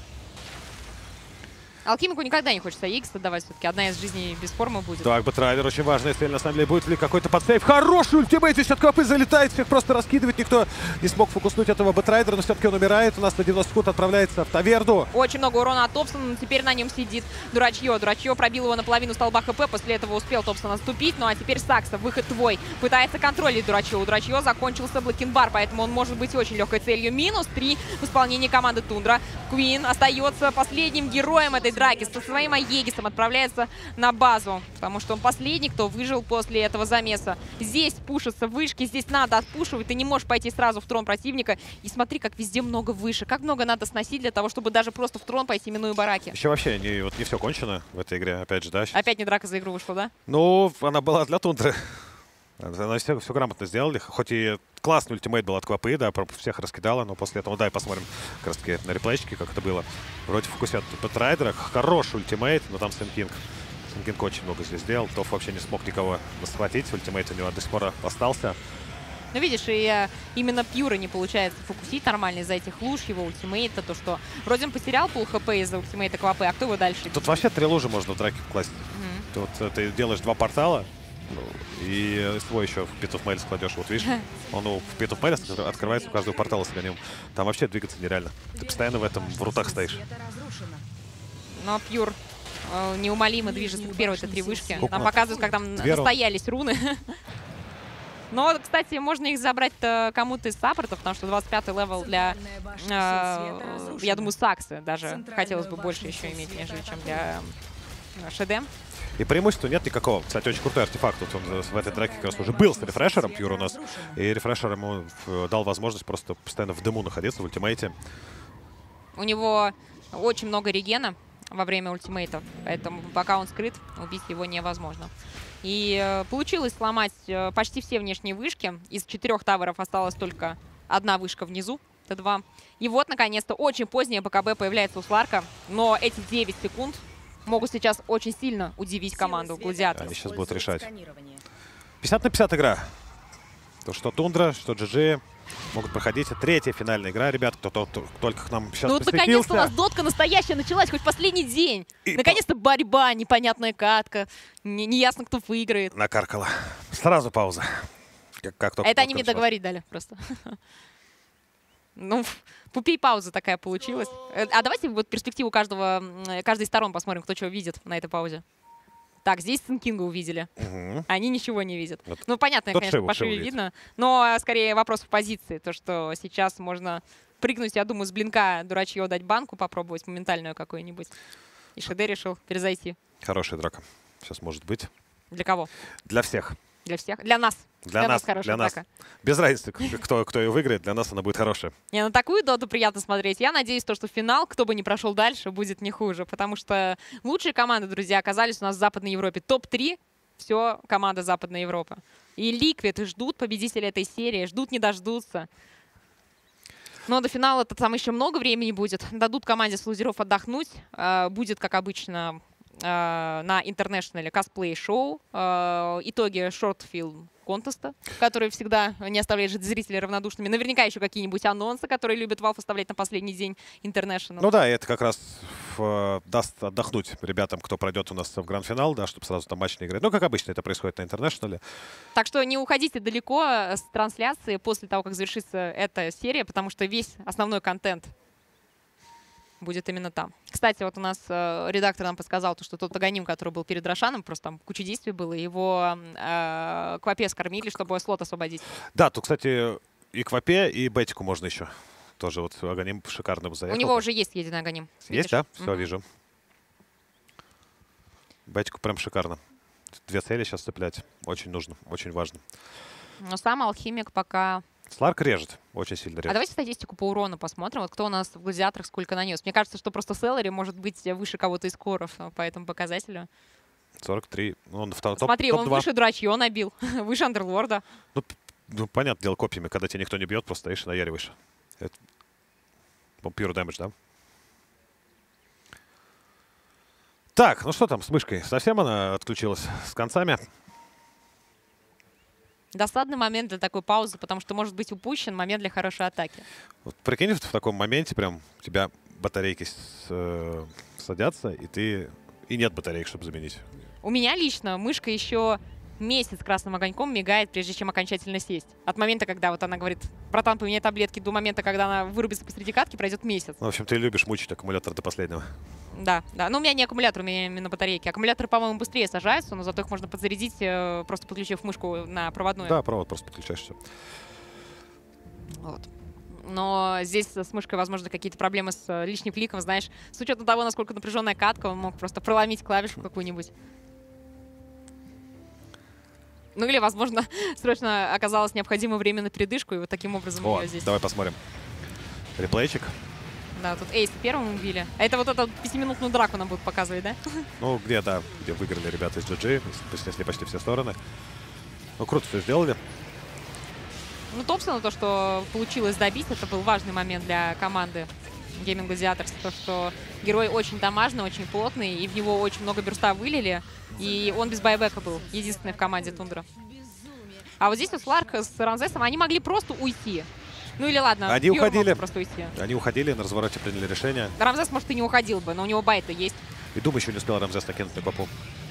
Алхимику никогда не хочется Аегис отдавать. Все-таки одна из жизней без формы будет. Так, Бэтрайдер очень важная цель. На самом деле, будет ли какой-то подсейв? Хороший ультимейт здесь от Квапы залетает. Всех просто раскидывает. Никто не смог фокуснуть этого Бэтрайдера, но все-таки он умирает. У нас на девяносто секунд отправляется в таверну. Очень много урона от Топсона, но теперь на нем сидит Дурачье. Дурачье пробил его наполовину столба ХП, после этого успел Топсон отступить. Ну а теперь Сакса, выход твой. Пытается контролить Дурачье. У Дурачье закончился Блэкинбар, поэтому он может быть очень легкой целью. Минус три в исполнении команды Тундра. Квин остается последним героем этой драки. Со своим Аегисом отправляется на базу, потому что он последний, кто выжил после этого замеса. Здесь пушатся вышки, здесь надо отпушивать. Ты не можешь пойти сразу в трон противника. И смотри, как везде много выше. Как много надо сносить для того, чтобы даже просто в трон пойти, минуя бараки. Еще вообще не, вот не все кончено в этой игре, опять же, да? Опять не драка за игру вышла, да? Ну, она была для Тундры. Она все, все грамотно сделали. Хоть и классный ультимейт был от Квапы, да, всех раскидала, но после этого, да, и посмотрим как раз таки на реплейчике, как это было. Вроде фокусят Бэтрайдера. Хороший ультимейт, но там Сенкинг. Сенкинг очень много здесь сделал. Тоф вообще не смог никого схватить. Ультимейт у него до сих пор остался. Ну, видишь, и э, именно Пьюра не получается фокусить нормально из-за этих луж, его ультимейта, то, что вроде он потерял пол хп из-за ультимейта Квапы, а кто его дальше? Тут вообще три лужи можно в драке класть. Мгм. Тут э, ты делаешь два портала, ну, и свой еще в Pit of Malice кладешь. Вот видишь, он ну, в Pit of Malice открывается у каждого портала с огнем. Там вообще двигаться нереально. Ты постоянно в этом, в рутах стоишь. Но Пьюр э, неумолимо движется к первой три вышки. Сколько? Нам показывают, как там Две ру- настоялись руны. Но, кстати, можно их забрать кому-то из саппортов, потому что двадцать пятый левел для, э, я думаю, Саксы даже хотелось бы больше еще иметь, нежели чем для э, ШД. И преимущества нет никакого. Кстати, очень крутой артефакт. Вот он в этой драке как раз уже был с рефрешером, Пьюр у нас. И рефрешер ему э, дал возможность просто постоянно в дыму находиться в ультимейте. У него очень много регена во время ультимейта, поэтому пока он скрыт, убить его невозможно. И э, получилось сломать э, почти все внешние вышки. Из четырех таверов осталась только одна вышка внизу, Т два. И вот, наконец-то, очень позднее БКБ появляется у Сларка, но эти девять секунд могут сейчас очень сильно удивить команду Гладиаторов. Они сейчас будут решать. пятьдесят на пятьдесят игра. То, что Тундра, что джи джи могут проходить. Третья финальная игра, ребят, кто, кто, кто только к нам сейчас Ну вот наконец-то у нас дотка настоящая началась, хоть последний день. И Наконец-то борьба, непонятная катка, не, неясно, кто выиграет. накаркала. Сразу пауза. Как, как только Это они мне началось. договорить дали просто. Ну, пупей пауза такая получилась. Э, А давайте вот перспективу каждого, м, каждой из сторон посмотрим, кто чего видит на этой паузе. Так, здесь Сенкинга увидели. Мгм. Они ничего не видят. Вот Ну, понятно, тот конечно, Шиву, по Шиву Шиве видит. видно. Но а, скорее вопрос в позиции. То, что сейчас можно прыгнуть, я думаю, с блинка дурачье дать банку, попробовать моментальную какую-нибудь. И Шиде решил перезайти. Хорошая драка. Сейчас может быть. Для кого? Для всех. Для всех? Для нас. Для, нас, хорошая для нас. драка. Без разницы, кто, кто ее выиграет, для нас она будет хорошая. Не, на такую доту приятно смотреть. Я надеюсь, то, что финал, кто бы ни прошел дальше, будет не хуже. Потому что лучшие команды, друзья, оказались у нас в Западной Европе. топ три — все команда Западной Европы. И Liquid ждут победителя этой серии, ждут не дождутся. Но до финала-то там еще много времени будет. Дадут команде с лузеров отдохнуть. Э, Будет, как обычно, э, на интернешнале косплей-шоу. Э, Итоги шорт-фильм контеста, который всегда не оставляет зрителей равнодушными. Наверняка еще какие-нибудь анонсы, которые любят Valve оставлять на последний день International. Ну да, и это как раз э, даст отдохнуть ребятам, кто пройдет у нас в гранд-финал, да, чтобы сразу там матч не играть. Ну, как обычно это происходит на интернешнале. Так что не уходите далеко с трансляции после того, как завершится эта серия, потому что весь основной контент будет именно там. Кстати, вот у нас э, редактор нам подсказал, то, что тот Аганим, который был перед Рошаном, просто там куча действий было, его э, Квапе скормили, чтобы слот освободить. Да, тут, кстати, и Квапе, и Бетику можно еще. Тоже вот Аганим шикарно заехал. У него уже есть единый Аганим. Есть, Видишь? да? Все, Мгм. вижу. Бетику прям шикарно. Две цели сейчас цеплять. Очень нужно, очень важно. Но сам Алхимик пока... Сларк режет, очень сильно А режет. давайте статистику по урону посмотрим. Вот кто у нас в Гладиаторах сколько нанес. Мне кажется, что просто Селлери может быть выше кого-то из коров по этому показателю. сорок три. Ну, он второй, топ, Смотри, он топ-два. выше Драчье набил, выше Андерлорда. Ну, п- ну, понятное дело, копьями, когда тебя никто не бьет, просто стоишь и наяриваешь. Это... Pure damage, да? Так, ну что там с мышкой? Совсем она отключилась с концами? Досадный момент для такой паузы, потому что может быть упущен момент для хорошей атаки. Вот прикинь, в таком моменте прям у тебя батарейки с, э, садятся, и ты и нет батареек, чтобы заменить. У меня лично мышка еще месяц красным огоньком мигает, прежде чем окончательно сесть. От момента, когда вот она говорит, братан, поменяй таблетки, до момента, когда она вырубится посреди катки, пройдет месяц. Ну, в общем, ты любишь мучить аккумулятор до последнего. Да, да. Но у меня не аккумулятор, у меня именно батарейки. Аккумуляторы, по-моему, быстрее сажаются, но зато их можно подзарядить, э, просто подключив мышку на проводную. Да, провод просто подключаешь, все. Вот. Но здесь с мышкой, возможно, какие-то проблемы с лишним кликом, знаешь. С учетом того, насколько напряженная катка, он мог просто проломить клавишу какую-нибудь. Ну или, возможно, срочно оказалось необходимое время на передышку, и вот таким образом О, ее здесь... давай посмотрим. Реплейчик. Да, тут Эйс первым убили. А это вот эту пятиминутную драку нам будут показывать, да? Ну, где, да, где выиграли ребята из джи джи, снесли почти все стороны. Ну, круто все сделали. Ну, собственно, то, что получилось добить, это был важный момент для команды Gaming Gladiators. То, что герой очень дамажный, очень плотный, и в него очень много бюрста вылили. И он без байбека был, единственный в команде Тундра. А вот здесь вот Сларк с Рамзесом, они могли просто уйти. Ну или ладно, Они Фьюр уходили. мог просто уйти. Они уходили, на развороте приняли решение. Рамзес, может, и не уходил бы, но у него байта есть. И Дум еще не успел Рамзес накинуть на попу.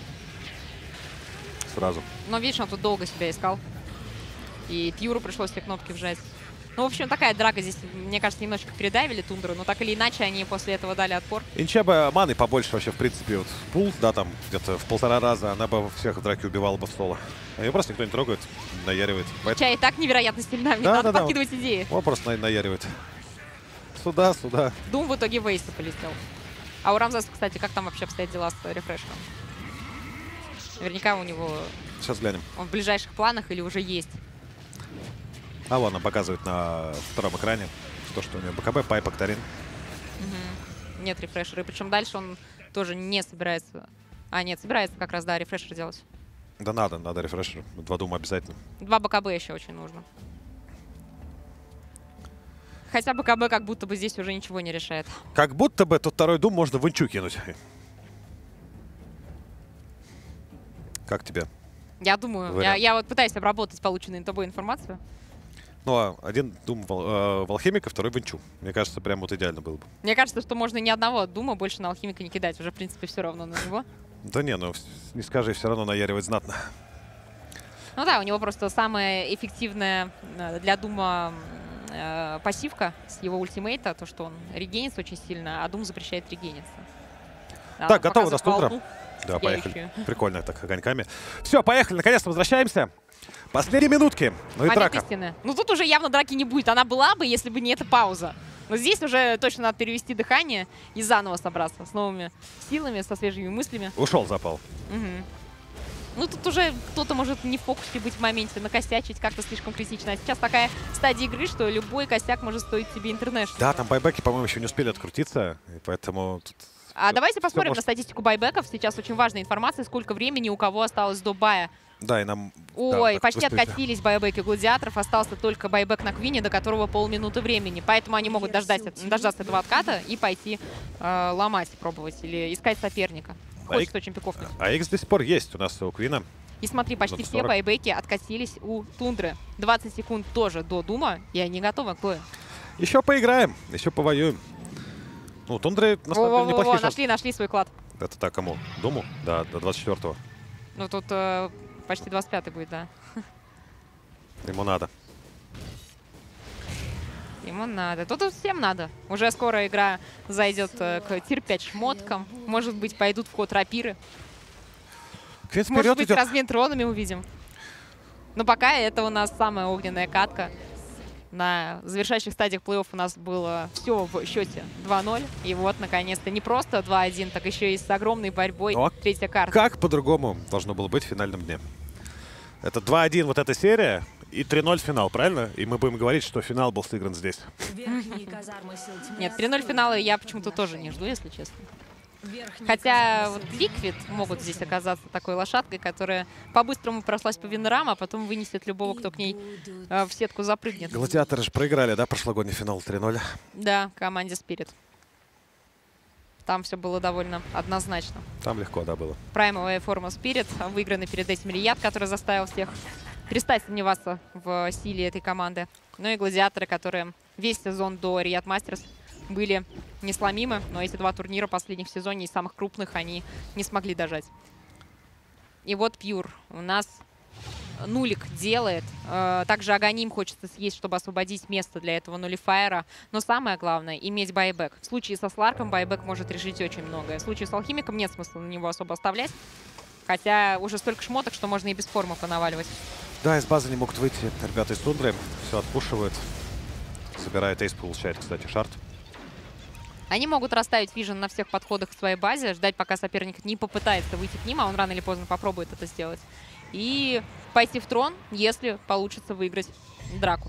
Сразу. Но видишь, он тут долго себя искал. И Фьюру пришлось все кнопки вжать. Ну, в общем, такая драка здесь, мне кажется, немножечко передавили Тундру, но так или иначе они после этого дали отпор. Инча бы маны побольше вообще, в принципе, вот пул, да, там где-то в полтора раза, она бы всех в драке убивала бы в соло. А ее просто никто не трогает, наяривает. Поэтому... Чай и так невероятно сильна, мне Да, надо да, да, подкидывать идеи. Он просто на наяривает. Сюда, сюда. Дум в итоге в Эйса полетел. А у Рамзеса, кстати, как там вообще обстоят дела с рефрешером? Наверняка у него... Сейчас глянем. Он в ближайших планах или уже есть? А вон, она показывает на втором экране, то, что у нее БКБ, пайп, Актарин. Угу. Нет рефрешера. И причем дальше он тоже не собирается... А, нет, собирается как раз, да, рефрешер делать. Да надо, надо рефрешер. Два Дума обязательно. Два БКБ еще очень нужно. Хотя БКБ как будто бы здесь уже ничего не решает. Как будто бы тот второй Дум можно в Инчу кинуть. Как тебе? Я думаю, я, я вот пытаюсь обработать полученную тобой информацию. Ну, а один Дум в, э, в Алхимика, второй в Инчу. Мне кажется, прям вот идеально было бы. Мне кажется, что можно ни одного Дума больше на Алхимика не кидать. Уже, в принципе, все равно на него. Да не, ну не скажи, все равно наяривать знатно. Ну да, у него просто самая эффективная для Дума э, пассивка с его ультимейта, то, что он регенится очень сильно, а Дум запрещает регениться. Да, так, готово до Тундра. Да, Я поехали. еще. Прикольно так, огоньками. Все, поехали, наконец-то возвращаемся. Последние минутки. Ну и Момент драка. истины. Ну тут уже явно драки не будет. Она была бы, если бы не эта пауза. Но здесь уже точно надо перевести дыхание и заново собраться с новыми силами, со свежими мыслями. Ушел запал. Угу. Ну тут уже кто-то может не в фокусе быть в моменте, накосячить как-то слишком критично. А сейчас такая стадия игры, что любой косяк может стоить тебе интернешнл. Да, там байбеки, по-моему, еще не успели открутиться, и поэтому... Тут... А давайте посмотрим может... на статистику байбеков. Сейчас очень важная информация, сколько времени у кого осталось до бая. Да, и нам... Ой, да, почти быстрее. откатились байбеки гладиаторов. Остался только байбек на Квине, до которого полминуты времени. Поэтому они могут дождать, дождаться этого отката и пойти э, ломать, пробовать или искать соперника. А Хочется Ик- очень пикофнуть. А X до сих пор есть у нас у Квина. И смотри, почти минут все сорок. байбеки откатились у Тундры. двадцать секунд тоже до Дума, и они готовы к бою. Еще поиграем, еще повоюем. Ну, Тундры на самом деле неплохие шансы. Нашли, нашли свой клад. Это так, кому? Думу? Да, до двадцать четвёртого. Ну тут э, почти двадцать пятый будет, да. Ему надо. Ему надо. Тут всем надо. Уже скоро игра зайдет э, к тир пять шмоткам. Может быть, пойдут в ход рапиры. Квин Может вперед быть, идет. размен тронами увидим. Но пока это у нас самая огненная катка. На завершающих стадиях плей-офф у нас было все в счете два ноль. И вот, наконец-то, не просто два один, так еще и с огромной борьбой. Но Третья карта. Как по-другому должно было быть в финальном дне? Это два один вот эта серия и три ноль финал, правильно? И мы будем говорить, что финал был сыгран здесь. Верхние казармы сил тьмы Нет, три ноль финала я почему-то тоже не жду, если честно. Хотя вот Liquid могут здесь оказаться такой лошадкой, которая по-быстрому прошлась по винрам, а потом вынесет любого, кто к ней э, в сетку запрыгнет. Гладиаторы же проиграли, да, прошлогодний финал три ноль. Да, команде Spirit. Там все было довольно однозначно. Там легко, да, было. Праймовая форма Spirit, выигранный перед этим Рияд, который заставил всех перестать сомневаться в силе этой команды. Ну и гладиаторы, которые весь сезон до Рияд Мастерс были несломимы, но эти два турнира последних в сезоне, из самых крупных, они не смогли дожать. И вот Пьюр у нас нулик делает. Э, также Аганим хочется съесть, чтобы освободить место для этого нулифайера. Но самое главное — иметь байбек. В случае со Сларком байбек может решить очень многое. В случае с Алхимиком нет смысла на него особо оставлять. Хотя уже столько шмоток, что можно и без формы понаваливать. Да, из базы не могут выйти ребята из Тундры. Все отпушивают. Собирает эйс, получает, кстати, шарт. Они могут расставить вижен на всех подходах к своей базе, ждать, пока соперник не попытается выйти к ним, а он рано или поздно попробует это сделать. И пойти в трон, если получится выиграть драку.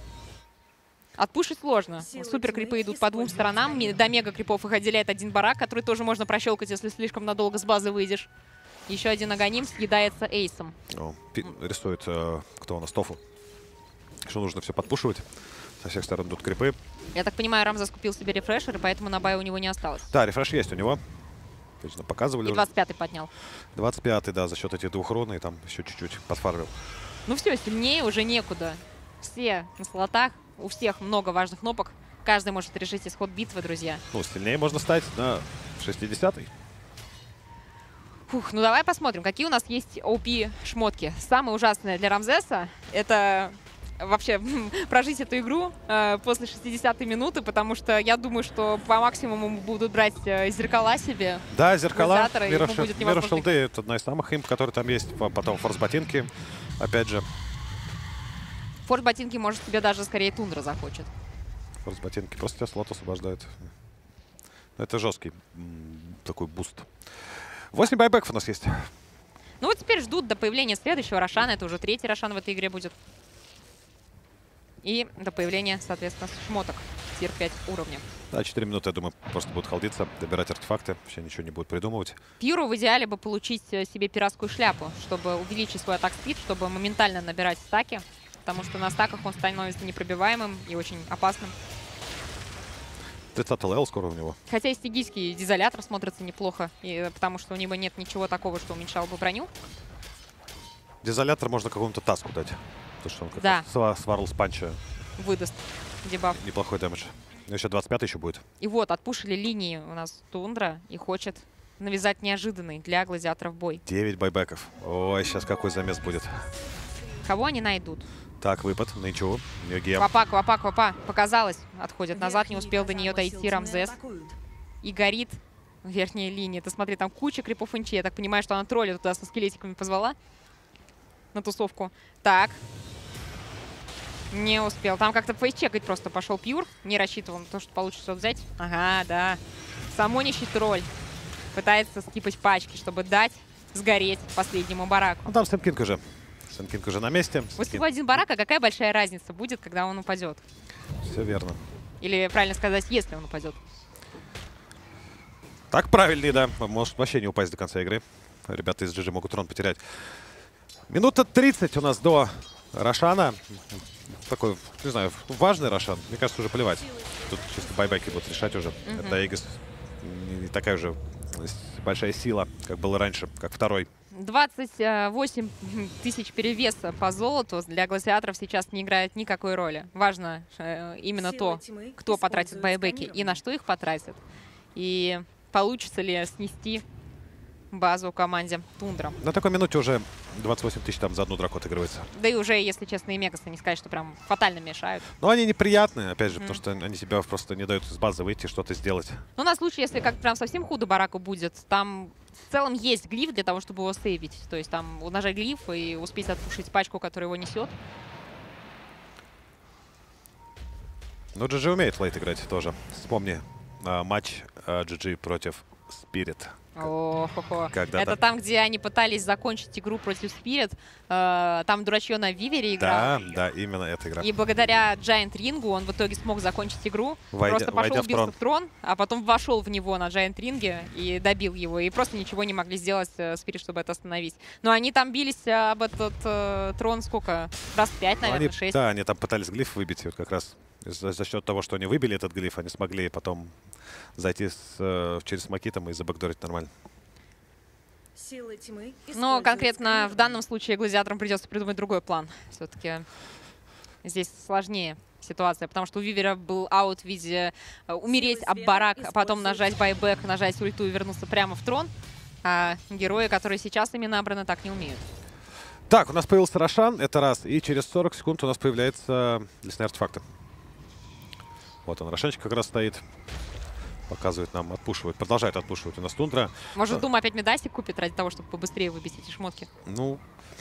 Отпушить сложно. Супер крипы идут по двум сторонам. До мега крипов их отделяет один барак, который тоже можно прощелкать, если слишком надолго с базы выйдешь. Еще один Аганим съедается эйсом. О, рисует, э, кто у нас, Тофу. Что нужно все подпушивать. Со всех сторон идут крипы. Я так понимаю, Рамзас купил себе рефрешер, и поэтому на бай у него не осталось. Да, рефреш есть у него. Точно показывали. И двадцать пятый поднял. двадцать пятый, да, за счет этих двух рун, и там еще чуть-чуть подфармил. Ну все, сильнее уже некуда. Все на слотах, у всех много важных кнопок. Каждый может решить исход битвы, друзья. Ну, сильнее можно стать на шестидесятый. Фух, ну давай посмотрим, какие у нас есть о пи-шмотки. Самое ужасное для Рамзеса — это вообще прожить эту игру э, после шестидесятой минуты, потому что я думаю, что по максимуму будут брать э, зеркала себе. Да, зеркала. Мира Шилды — это одна из самых имп, которые там есть. Потом форс-ботинки, опять же. Форс-ботинки, может, тебе даже скорее Тундра захочет. Форс-ботинки просто тебя слот освобождают. Это жесткий такой буст. восемь байбеков у нас есть. Ну вот теперь ждут до появления следующего Рошана. Это уже третий Рошан в этой игре будет. И до появления, соответственно, шмоток тир пять уровня. Да, четыре минуты, я думаю, просто будут холдиться, добирать артефакты. Вообще ничего не будут придумывать. Пьюру в идеале бы получить себе пиратскую шляпу, чтобы увеличить свой атак-спид, чтобы моментально набирать стаки. Потому что на стаках он становится непробиваемым и очень опасным. тридцатый левел скоро у него. Хотя и стигийский дизолятор смотрится неплохо, и, потому что у него нет ничего такого, что уменьшало бы броню. Дизолятор можно какому-то таску дать. Потому что он как да. раз сварл с панча. Выдаст дебаф. Неплохой дэмэдж. Еще двадцать пятый еще будет. И вот, отпушили линии у нас Тундра и хочет навязать неожиданный для гладиаторов бой. девять байбеков. Ой, сейчас какой замес будет. Кого они найдут? Так, выпад на Ичу. Квапа, квапа, квапа. Показалось. Отходит назад, не успел до нее дойти Рамзес. И горит верхняя линия. Ты смотри, там куча крипов инчи. Я так понимаю, что она тролля туда со скелетиками позвала на тусовку. Так. Не успел. Там как-то фейс-чекать просто пошел Пьюр. Не рассчитывал на то, что получится взять. Ага, да. Самонящий тролль. Пытается скипать пачки, чтобы дать сгореть последнему бараку. Ну там Сэм уже. Сэм уже на месте. Вот всего один барак, а какая большая разница будет, когда он упадет? Все верно. Или, правильно сказать, если он упадет. Так правильнее, да. Может вообще не упасть до конца игры. Ребята из джи джи могут трон потерять. Минута тридцать у нас до Рошана. Такой, не знаю, важный Рошан. Мне кажется, уже плевать. Тут чисто байбеки будут решать уже. Mm-hmm. Это Эгос не такая уже большая сила, как было раньше, как второй. двадцать восемь тысяч перевеса по золоту для гладиаторов сейчас не играет никакой роли. Важно э, именно то, кто потратит байбеки и на что их потратит. И получится ли снести базу команде Тундра. На такой минуте уже двадцать восемь тысяч там за одну драку отыгрывается. Да и уже, если честно, и Мегасы не сказать, что прям фатально мешают. Но они неприятные, опять же, mm. потому что они тебя просто не дают из базы выйти, что-то сделать. Ну, на случай, если как прям совсем худо бараку будет, там в целом есть глиф для того, чтобы его сейвить. То есть там нажать глиф и успеть отпушить пачку, которая его несет. Ну, джи джи умеет лейт играть тоже. Вспомни а, матч а, джи джи против Spirit. О-хо-хо. Когда Это там, где они пытались закончить игру против Spirit. Э, там дурачье на Вивере играл. Да, да, именно эта игра. И благодаря Giant Ring он в итоге смог закончить игру. Войдя, просто пошел в трон. в трон, а потом вошел в него на Giant Ring и добил его. И просто ничего не могли сделать э, Spirit, чтобы это остановить. Но они там бились об этот э, трон сколько? Раз пять, наверное, они, шесть. Да, они там пытались глиф выбить, и вот как раз За, за счет того, что они выбили этот глиф, они смогли потом зайти с, э, через смоки там и забэкдорить нормально. Силы тьмы. Но конкретно в данном случае гладиаторам придется придумать другой план. Все-таки здесь сложнее ситуация, потому что у Вивера был аут в виде э, умереть об барак, а потом нажать байбек, нажать ульту и вернуться прямо в трон. А герои, которые сейчас ими набраны, так не умеют. Так, у нас появился Рошан, это раз. И через сорок секунд у нас появляется лесные артефакты. Вот он, Рошанчик как раз стоит. Показывает нам, отпушивает, продолжает отпушивать у нас Тундра. Может, Дума опять медасик купит ради того, чтобы побыстрее выбить эти шмотки? Ну,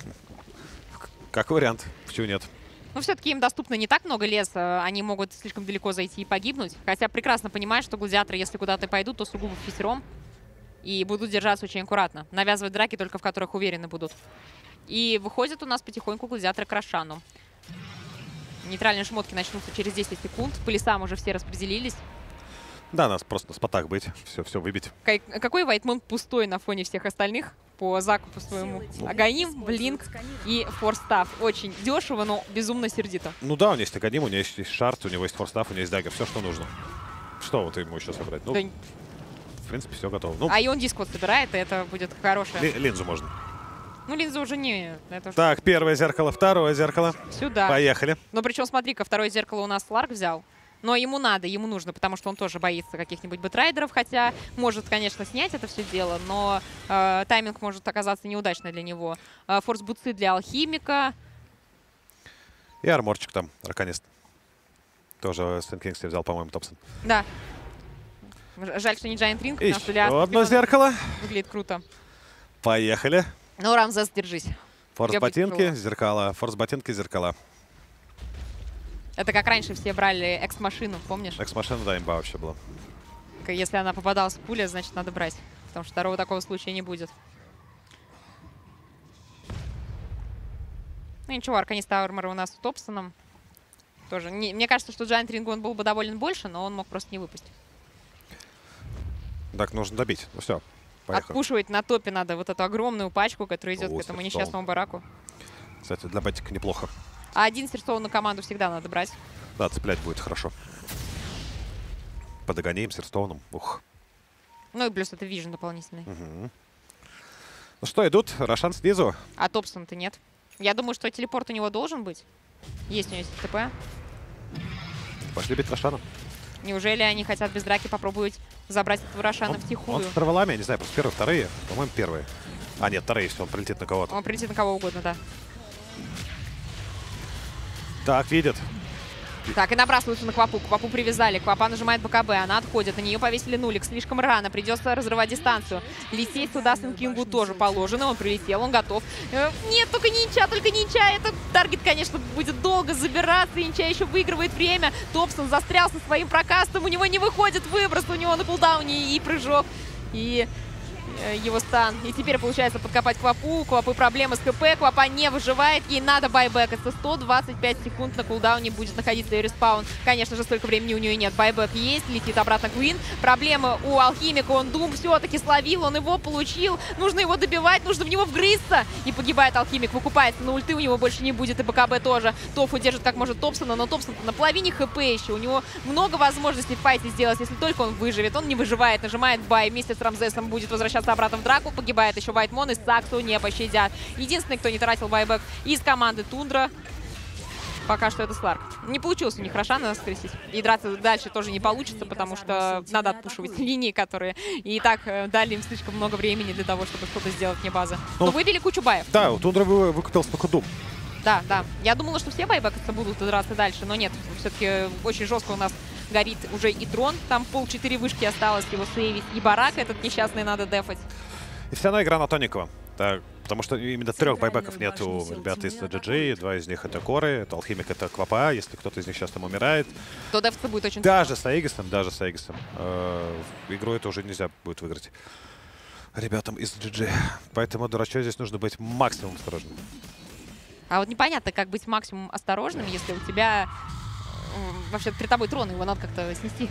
как вариант, почему нет? Но все-таки им доступно не так много леса, они могут слишком далеко зайти и погибнуть. Хотя прекрасно понимают, что гладиаторы, если куда-то пойдут, то сугубо фисером. И будут держаться очень аккуратно. Навязывать драки только в которых уверены будут. И выходят у нас потихоньку гладиаторы к Рошану. Нейтральные шмотки начнутся через десять секунд. По лесам уже все распределились. Да, нас просто на спотах быть, все, все выбить. Кай- какой Вайтмон пустой на фоне всех остальных по закупу своему. Аганим, Блинк и Форстав. Очень дешево, но безумно сердито. Ну да, у него есть Аганим, у него есть Шард, у него есть Форстав, у него есть Даггер, все, что нужно. Что вот ему еще собрать? Ну, Да. в принципе, все готово. Ну, А и он диск вот собирает, и это будет хорошее. ли- линзу можно. Ну, линза уже не... Это уже Так, первое зеркало, второе зеркало. сюда. Поехали. Но причем, смотри-ка, второе зеркало у нас Ларк взял. Но ему надо, ему нужно, потому что он тоже боится каких-нибудь бэтрайдеров, хотя может, конечно, снять это все дело, но э, тайминг может оказаться неудачный для него. Э, форс-бутсы для алхимика. И арморчик там, арканист. Тоже Сэн Кингсли взял, по-моему, Топсон. Да. Ж- Жаль, что не Giant Ring, потому что для Еще одно Астропиона зеркало. выглядит круто. Поехали. Ну, Рамзес, держись. Форс-ботинки, тяжело. зеркала. Форс-ботинки, зеркала. Это как раньше все брали экс-машину, помнишь? Экс-машина, да, имба вообще была. К- Если она попадалась в пуля, значит, надо брать. Потому что второго такого случая не будет. Ну ничего, Арканист Армор у нас с Топсоном. Тоже. Не- мне кажется, что Giant Ring он был бы доволен больше, но он мог просто не выпустить. Так, нужно добить. Ну все, поехали. Отпушивать на топе надо вот эту огромную пачку, которая идет О, к этому Серстоун. несчастному бараку. Кстати, для бэтика неплохо. А один сердцов на команду всегда надо брать. Да, цеплять будет хорошо. Под Аганием, Серстоуном. Ух. Ну и плюс это вижен дополнительный. Мгм. Ну что, идут. Рошан снизу. А Топсон-то нет. Я думаю, что телепорт у него должен быть. Есть у него ТП. Пошли бить Рошана. Неужели они хотят без драки попробовать забрать этого Рошана Он, втихую? он с траволами, я не знаю, просто первые, вторые. По-моему, первые. А, нет, вторые, если он прилетит на кого-то. Он прилетит на кого угодно, да. Так, видит. Так, и набрасываются на Квапу. Квапу привязали. Квапа нажимает БКБ. Она отходит. На нее повесили нулик. Слишком рано. Придется разрывать дистанцию. Лететь сюда Сэн Кингу тоже положено. Он прилетел, он готов. Э, Нет, только не Инча, только не Инча. Этот таргет, конечно, будет долго забираться. Инча еще выигрывает время. Топсон застрял со своим прокастом. У него не выходит выброс. У него на кулдауне и прыжок. И э, его стан. И теперь получается подкопать Квапу. У Квапы проблемы с ХП. Квапа не выживает. Ей надо байбек. Это сто двадцать пять секунд на кулдауне будет находиться и респаун. Конечно же, столько времени у нее нет. Байбек есть. Летит обратно Квин. Проблемы у Алхимика. Он Дум все-таки словил. Он его получил. Нужно его добивать. Нужно в него вгрызться. И погибает Алхимик. Выкупается на ульты. У него больше не будет. И БКБ тоже. Тофу держит как может Топсона. Но Топсон на половине ХП еще. У него много возможностей в файте сделать, если только он выживет. Он не выживает. Нажимает бай. Вместе с Рамзесом будет возвращаться обратно в драку. Погибает еще Вайтмон и Саксу не пощадят. Единственный, кто не тратил байбек из команды Тундра, пока что это Сларк. Не получилось у них Рошана скрестить. И драться дальше тоже не получится, потому что надо отпушивать линии, которые и так э, дали им слишком много времени для того, чтобы что-то сделать вне базы. Ну, Но выбили кучу баев. Да, у Тундра вы- выкупился только Дум. Да, да. Я думала, что все байбекаться будут драться дальше, но нет. Все-таки очень жестко у нас горит уже и дрон. Там пол-четыре вышки осталось его сейвить. И барак этот несчастный надо дефать. И все равно игра на Тоникова. Так, потому что именно трех байбеков нет у ребят из джи джи. Два из них это Коры, это Алхимик, это Квапа. Если кто-то из них сейчас там умирает. То дефаться будет очень Даже с Аигисом, даже с Аигисом. Э, игру это уже нельзя будет выиграть ребятам из джи джи. Поэтому, дурачок, здесь нужно быть максимум осторожным. А вот непонятно, как быть максимум осторожным, если у тебя э, вообще при тобой трон, его надо как-то снести.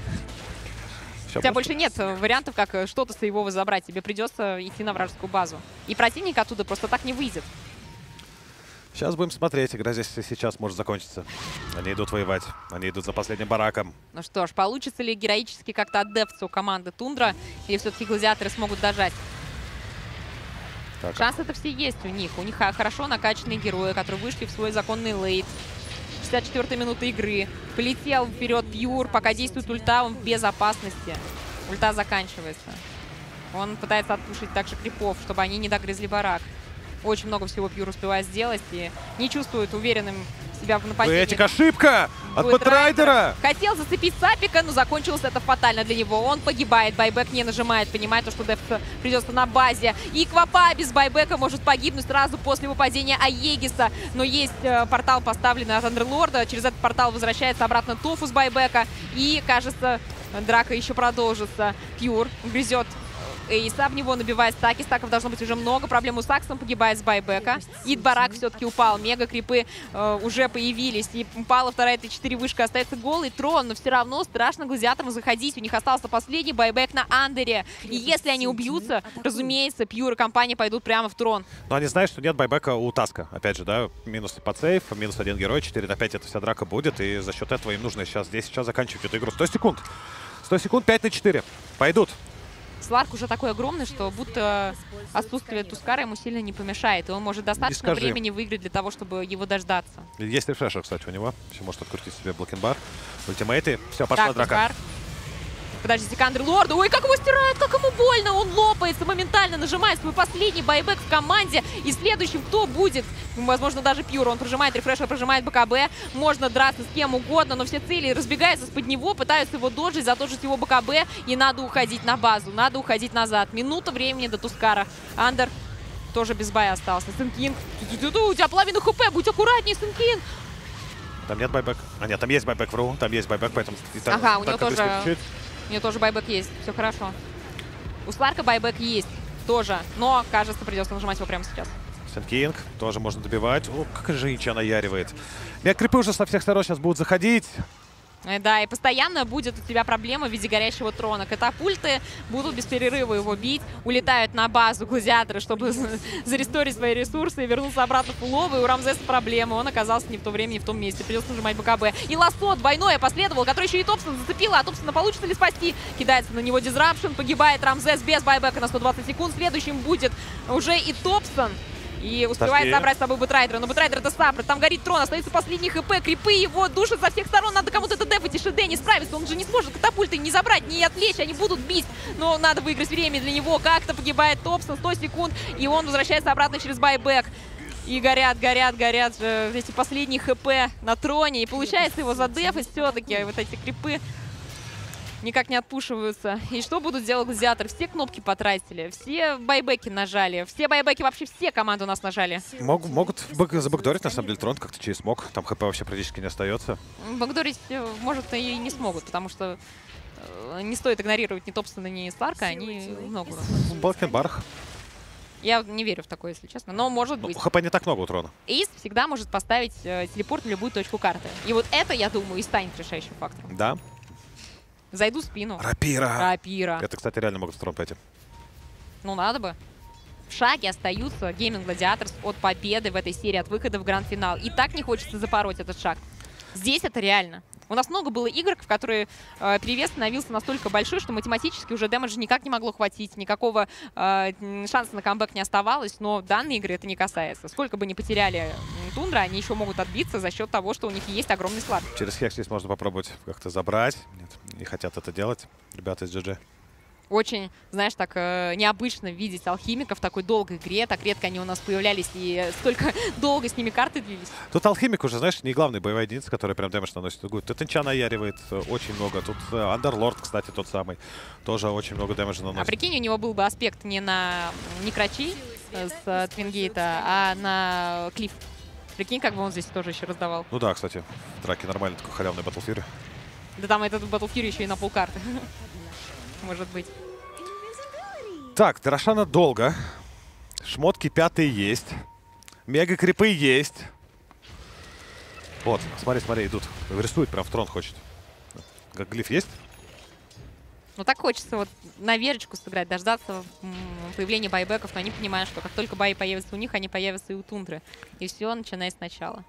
Всё У тебя просто- больше нет э, вариантов, как э, что-то сейвово забрать. Тебе придется идти на вражескую базу. И противник оттуда просто так не выйдет. Сейчас будем смотреть. Игра здесь и сейчас может закончиться. Они идут воевать. Они идут за последним бараком. Ну что ж, получится ли героически как-то отдефться у команды Тундра? Или все-таки гладиаторы смогут дожать? Так. Шансы-то все есть у них. У них хорошо накачанные герои, которые вышли в свой законный лейт. шестьдесят четвёртая минута игры. Полетел вперед Пьюр. Пока действует ульта, он в безопасности. Ульта заканчивается. Он пытается отпушить также крипов, чтобы они не догрызли барак. Очень много всего Пьюр успевает сделать и не чувствует уверенным себя в нападении. Этик, ошибка от Будет Бэтрайдера. Хотел зацепить Сапика, но закончилось это фатально для него. Он погибает, байбек не нажимает, понимает, то, что деф придется на базе. И Квапа без байбека может погибнуть сразу после выпадения Аегиса. Но есть э, портал, поставленный от Андерлорда. Через этот портал возвращается обратно Тофу с байбека. И, кажется, драка еще продолжится. Пьюр грызет Эйса, об него набивает стаки. Стаков должно быть уже много. Проблем у Саксом, погибает с байбека. Идбарак все-таки упал. Мега крипы э, уже появились. И упала вторая Т четыре вышка. Остается голый трон, но все равно страшно гладиаторам заходить. У них остался последний байбек на Андере. И если они убьются, разумеется, Пьюр и компания пойдут прямо в трон. Но они знают, что нет байбека у Таска. Опять же, да, минус под сейф, минус один герой, четыре на пять эта вся драка будет. И за счет этого им нужно сейчас здесь сейчас заканчивать эту игру. сто секунд. сто секунд, пять на четыре. Пойдут. Сларк уже такой огромный, что будто отсутствие Тускара ему сильно не помешает. И он может достаточно времени выиграть для того, чтобы его дождаться. Есть рефрешер, кстати, у него. Все может открутить себе блокинбар. Ультимейты. Все, пошла так, драка. Тускар. Подождите, Кандр Лорда. Ой, как его стирает, как ему больно. Он лопается моментально, нажимает свой последний байбек в команде. И следующим кто будет? Возможно, даже Пьюр. Он прожимает рефрешер, прожимает БКБ. Можно драться с кем угодно, но все цели разбегаются из-под него, пытаются его доджить, задоджить его БКБ. И надо уходить на базу, надо уходить назад. Минута времени до Тускара. Андер тоже без бая остался. Сенкинг. У тебя половину хп, будь аккуратней, Сенкинг. Там нет байбек. А нет, там есть байбек в ру, там есть байбек, поэтому... Ага, у него тоже... У нее тоже байбек есть, все хорошо. У Сларка байбек есть тоже, но, кажется, придется нажимать его прямо сейчас. Сенкинг тоже можно добивать. О, как же Ича наяривает. Мег-крипы уже со всех сторон сейчас будут заходить. Да, и постоянно будет у тебя проблема в виде горящего трона. Катапульты будут без перерыва его бить. Улетают на базу гладиаторы, чтобы заресторить свои ресурсы и вернуться обратно в фуловый. У Рамзеса проблема. Он оказался не в то время, не в том месте. Придется нажимать БКБ. И лассо двойное последовал, который еще и Топсон зацепила. А Топсона получится ли спасти? Кидается на него дизрапшн. Погибает Рамзес без байбека на сто двадцать секунд. Следующим будет уже и Топсон. И успевает Пошли. забрать с собой Бэтрайдера. Но Бэтрайдер это саппорт. Там горит трон. Остается последний хп. Крипы его душат со всех сторон. Надо кому-то это дефать. И Шиде не справится. Он же не сможет катапульты не забрать, не отвлечь. Они будут бить. Но надо выиграть время для него. Как-то погибает Топсон. сто секунд. И он возвращается обратно через байбек. И горят, горят, горят э, эти последние хп на троне. И получается его задефать все-таки. Вот эти крипы никак не отпушиваются. И что будут делать гладиаторы? Все кнопки потратили, все байбеки нажали. Все байбеки, вообще все команды у нас нажали. Мог, могут бэк, забэкдорить, на самом деле, трон как-то через смог. Там хп вообще практически не остается. Бэкдорить, может, и не смогут, потому что э, не стоит игнорировать ни Топсона, ни Сларка. Они много урона. В блокинбарах. Я не верю в такое, если честно, но может быть. Ну, хп не так много у трона. Эйс всегда может поставить э, телепорт на любую точку карты. И вот это, я думаю, и станет решающим фактором. Да. Зайду в спину. Рапира. Рапира. Это, кстати, реально могут в трон пойти. Ну, надо бы. В шаге остаются Gaming Gladiators от победы в этой серии, от выхода в гранд-финал. И так не хочется запороть этот шаг. Здесь это реально. У нас много было игр, в которые э, перевес становился настолько большой, что математически уже дэмэджа никак не могло хватить, никакого э, шанса на камбэк не оставалось, но данной игры это не касается. Сколько бы ни потеряли Тундра, они еще могут отбиться за счет того, что у них есть огромный слад. Через хекс здесь можно попробовать как-то забрать. Нет, не хотят это делать ребята из джи джи. Очень, знаешь, так э, необычно видеть алхимиков в такой долгой игре. Так редко они у нас появлялись и столько долго с ними карты длились. Тут алхимик уже, знаешь, не главный боевая единица, которая прям дэмэдж наносит. Тут Инча наяривает очень много. Тут Андерлорд, кстати, тот самый, тоже очень много дэмэджа наносит. А прикинь, у него был бы аспект не на Некрачи с Твингейта, а на Клифф. Прикинь, как бы он здесь тоже еще раздавал. Ну да, кстати, в драке нормально, такой халявный Battle Fury. Да там этот Battle Fury еще и на полкарты. Может быть. Так, Дорошана долго. Шмотки пятые есть. Мега-крипы есть. Вот, смотри, смотри, идут. Рисует, прям в трон хочет. Как глиф есть? Ну так хочется вот на верочку сыграть, дождаться м, появления байбеков, но они понимают, что как только баи появятся у них, они появятся и у Тундры. И все, начиная сначала.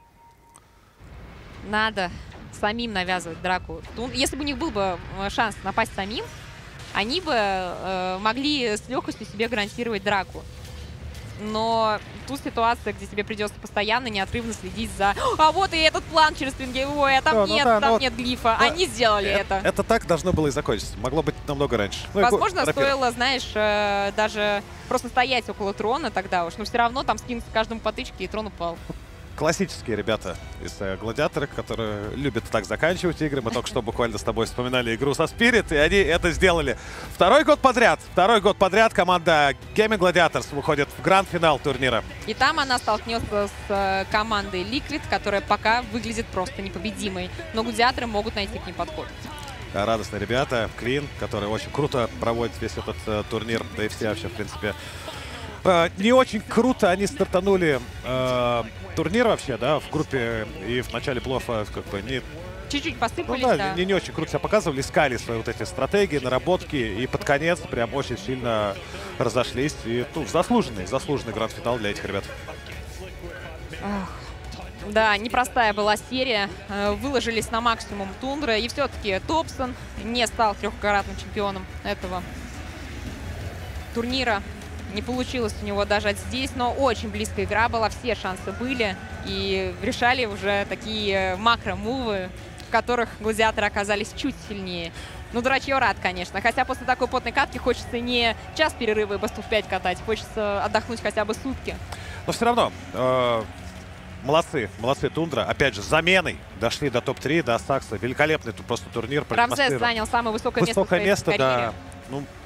Надо самим навязывать драку. Тун- Если бы у них был бы э, шанс напасть самим, они бы э, могли с легкостью себе гарантировать драку. Но тут ситуация, где тебе придется постоянно, неотрывно следить за... А вот и этот план через Твингейвой, а там Да, ну нет, да, там ну нет глифа. ну, Они сделали э- это. Это так должно было и закончиться. Могло быть намного раньше. Ну, и го- Возможно, Рапир. стоило, знаешь, э, даже просто стоять около трона тогда уж. Но все равно там скинуть каждому по тычке, и трон упал. Классические ребята из э, Гладиатора, которые любят так заканчивать игры. Мы только что буквально с тобой вспоминали игру со Spirit, и они это сделали. Второй год подряд. Второй год подряд команда Gaming Gladiators выходит в гранд-финал турнира. И там она столкнется с э, командой Liquid, которая пока выглядит просто непобедимой. Но гладиаторы могут найти к ним подход. Э, Радостные ребята. Квин, который очень круто проводит весь этот э, турнир. Да и все вообще, в принципе. Э, не очень круто они стартанули э, турнир вообще, да, в группе и в начале плей-оффа как бы не... Чуть-чуть Ну посыпались, да, да. не, не очень круто себя показывали, искали свои вот эти стратегии, наработки, и под конец прям очень сильно разошлись. И ну, заслуженный, заслуженный гранд-финал для этих ребят. Ах. Да, непростая была серия. Э, Выложились на максимум Тундра. И все-таки Топсон не стал трехкратным чемпионом этого турнира. Не получилось у него даже здесь, но очень близкая игра была. Все шансы были. И решали уже такие макро-мувы, в которых гладиаторы оказались чуть сильнее. Ну, дурачье рад, конечно. Хотя после такой потной катки хочется не час перерыва и басту в пять катать. Хочется отдохнуть хотя бы сутки. Но все равно, э, молодцы, молодцы Тундра. Опять же, заменой дошли до топ три, до Сакса. Великолепный тут просто турнир. Рамзес продемонстрировал. занял самое высокое место в Высокое своей место, карьере. да. Ну,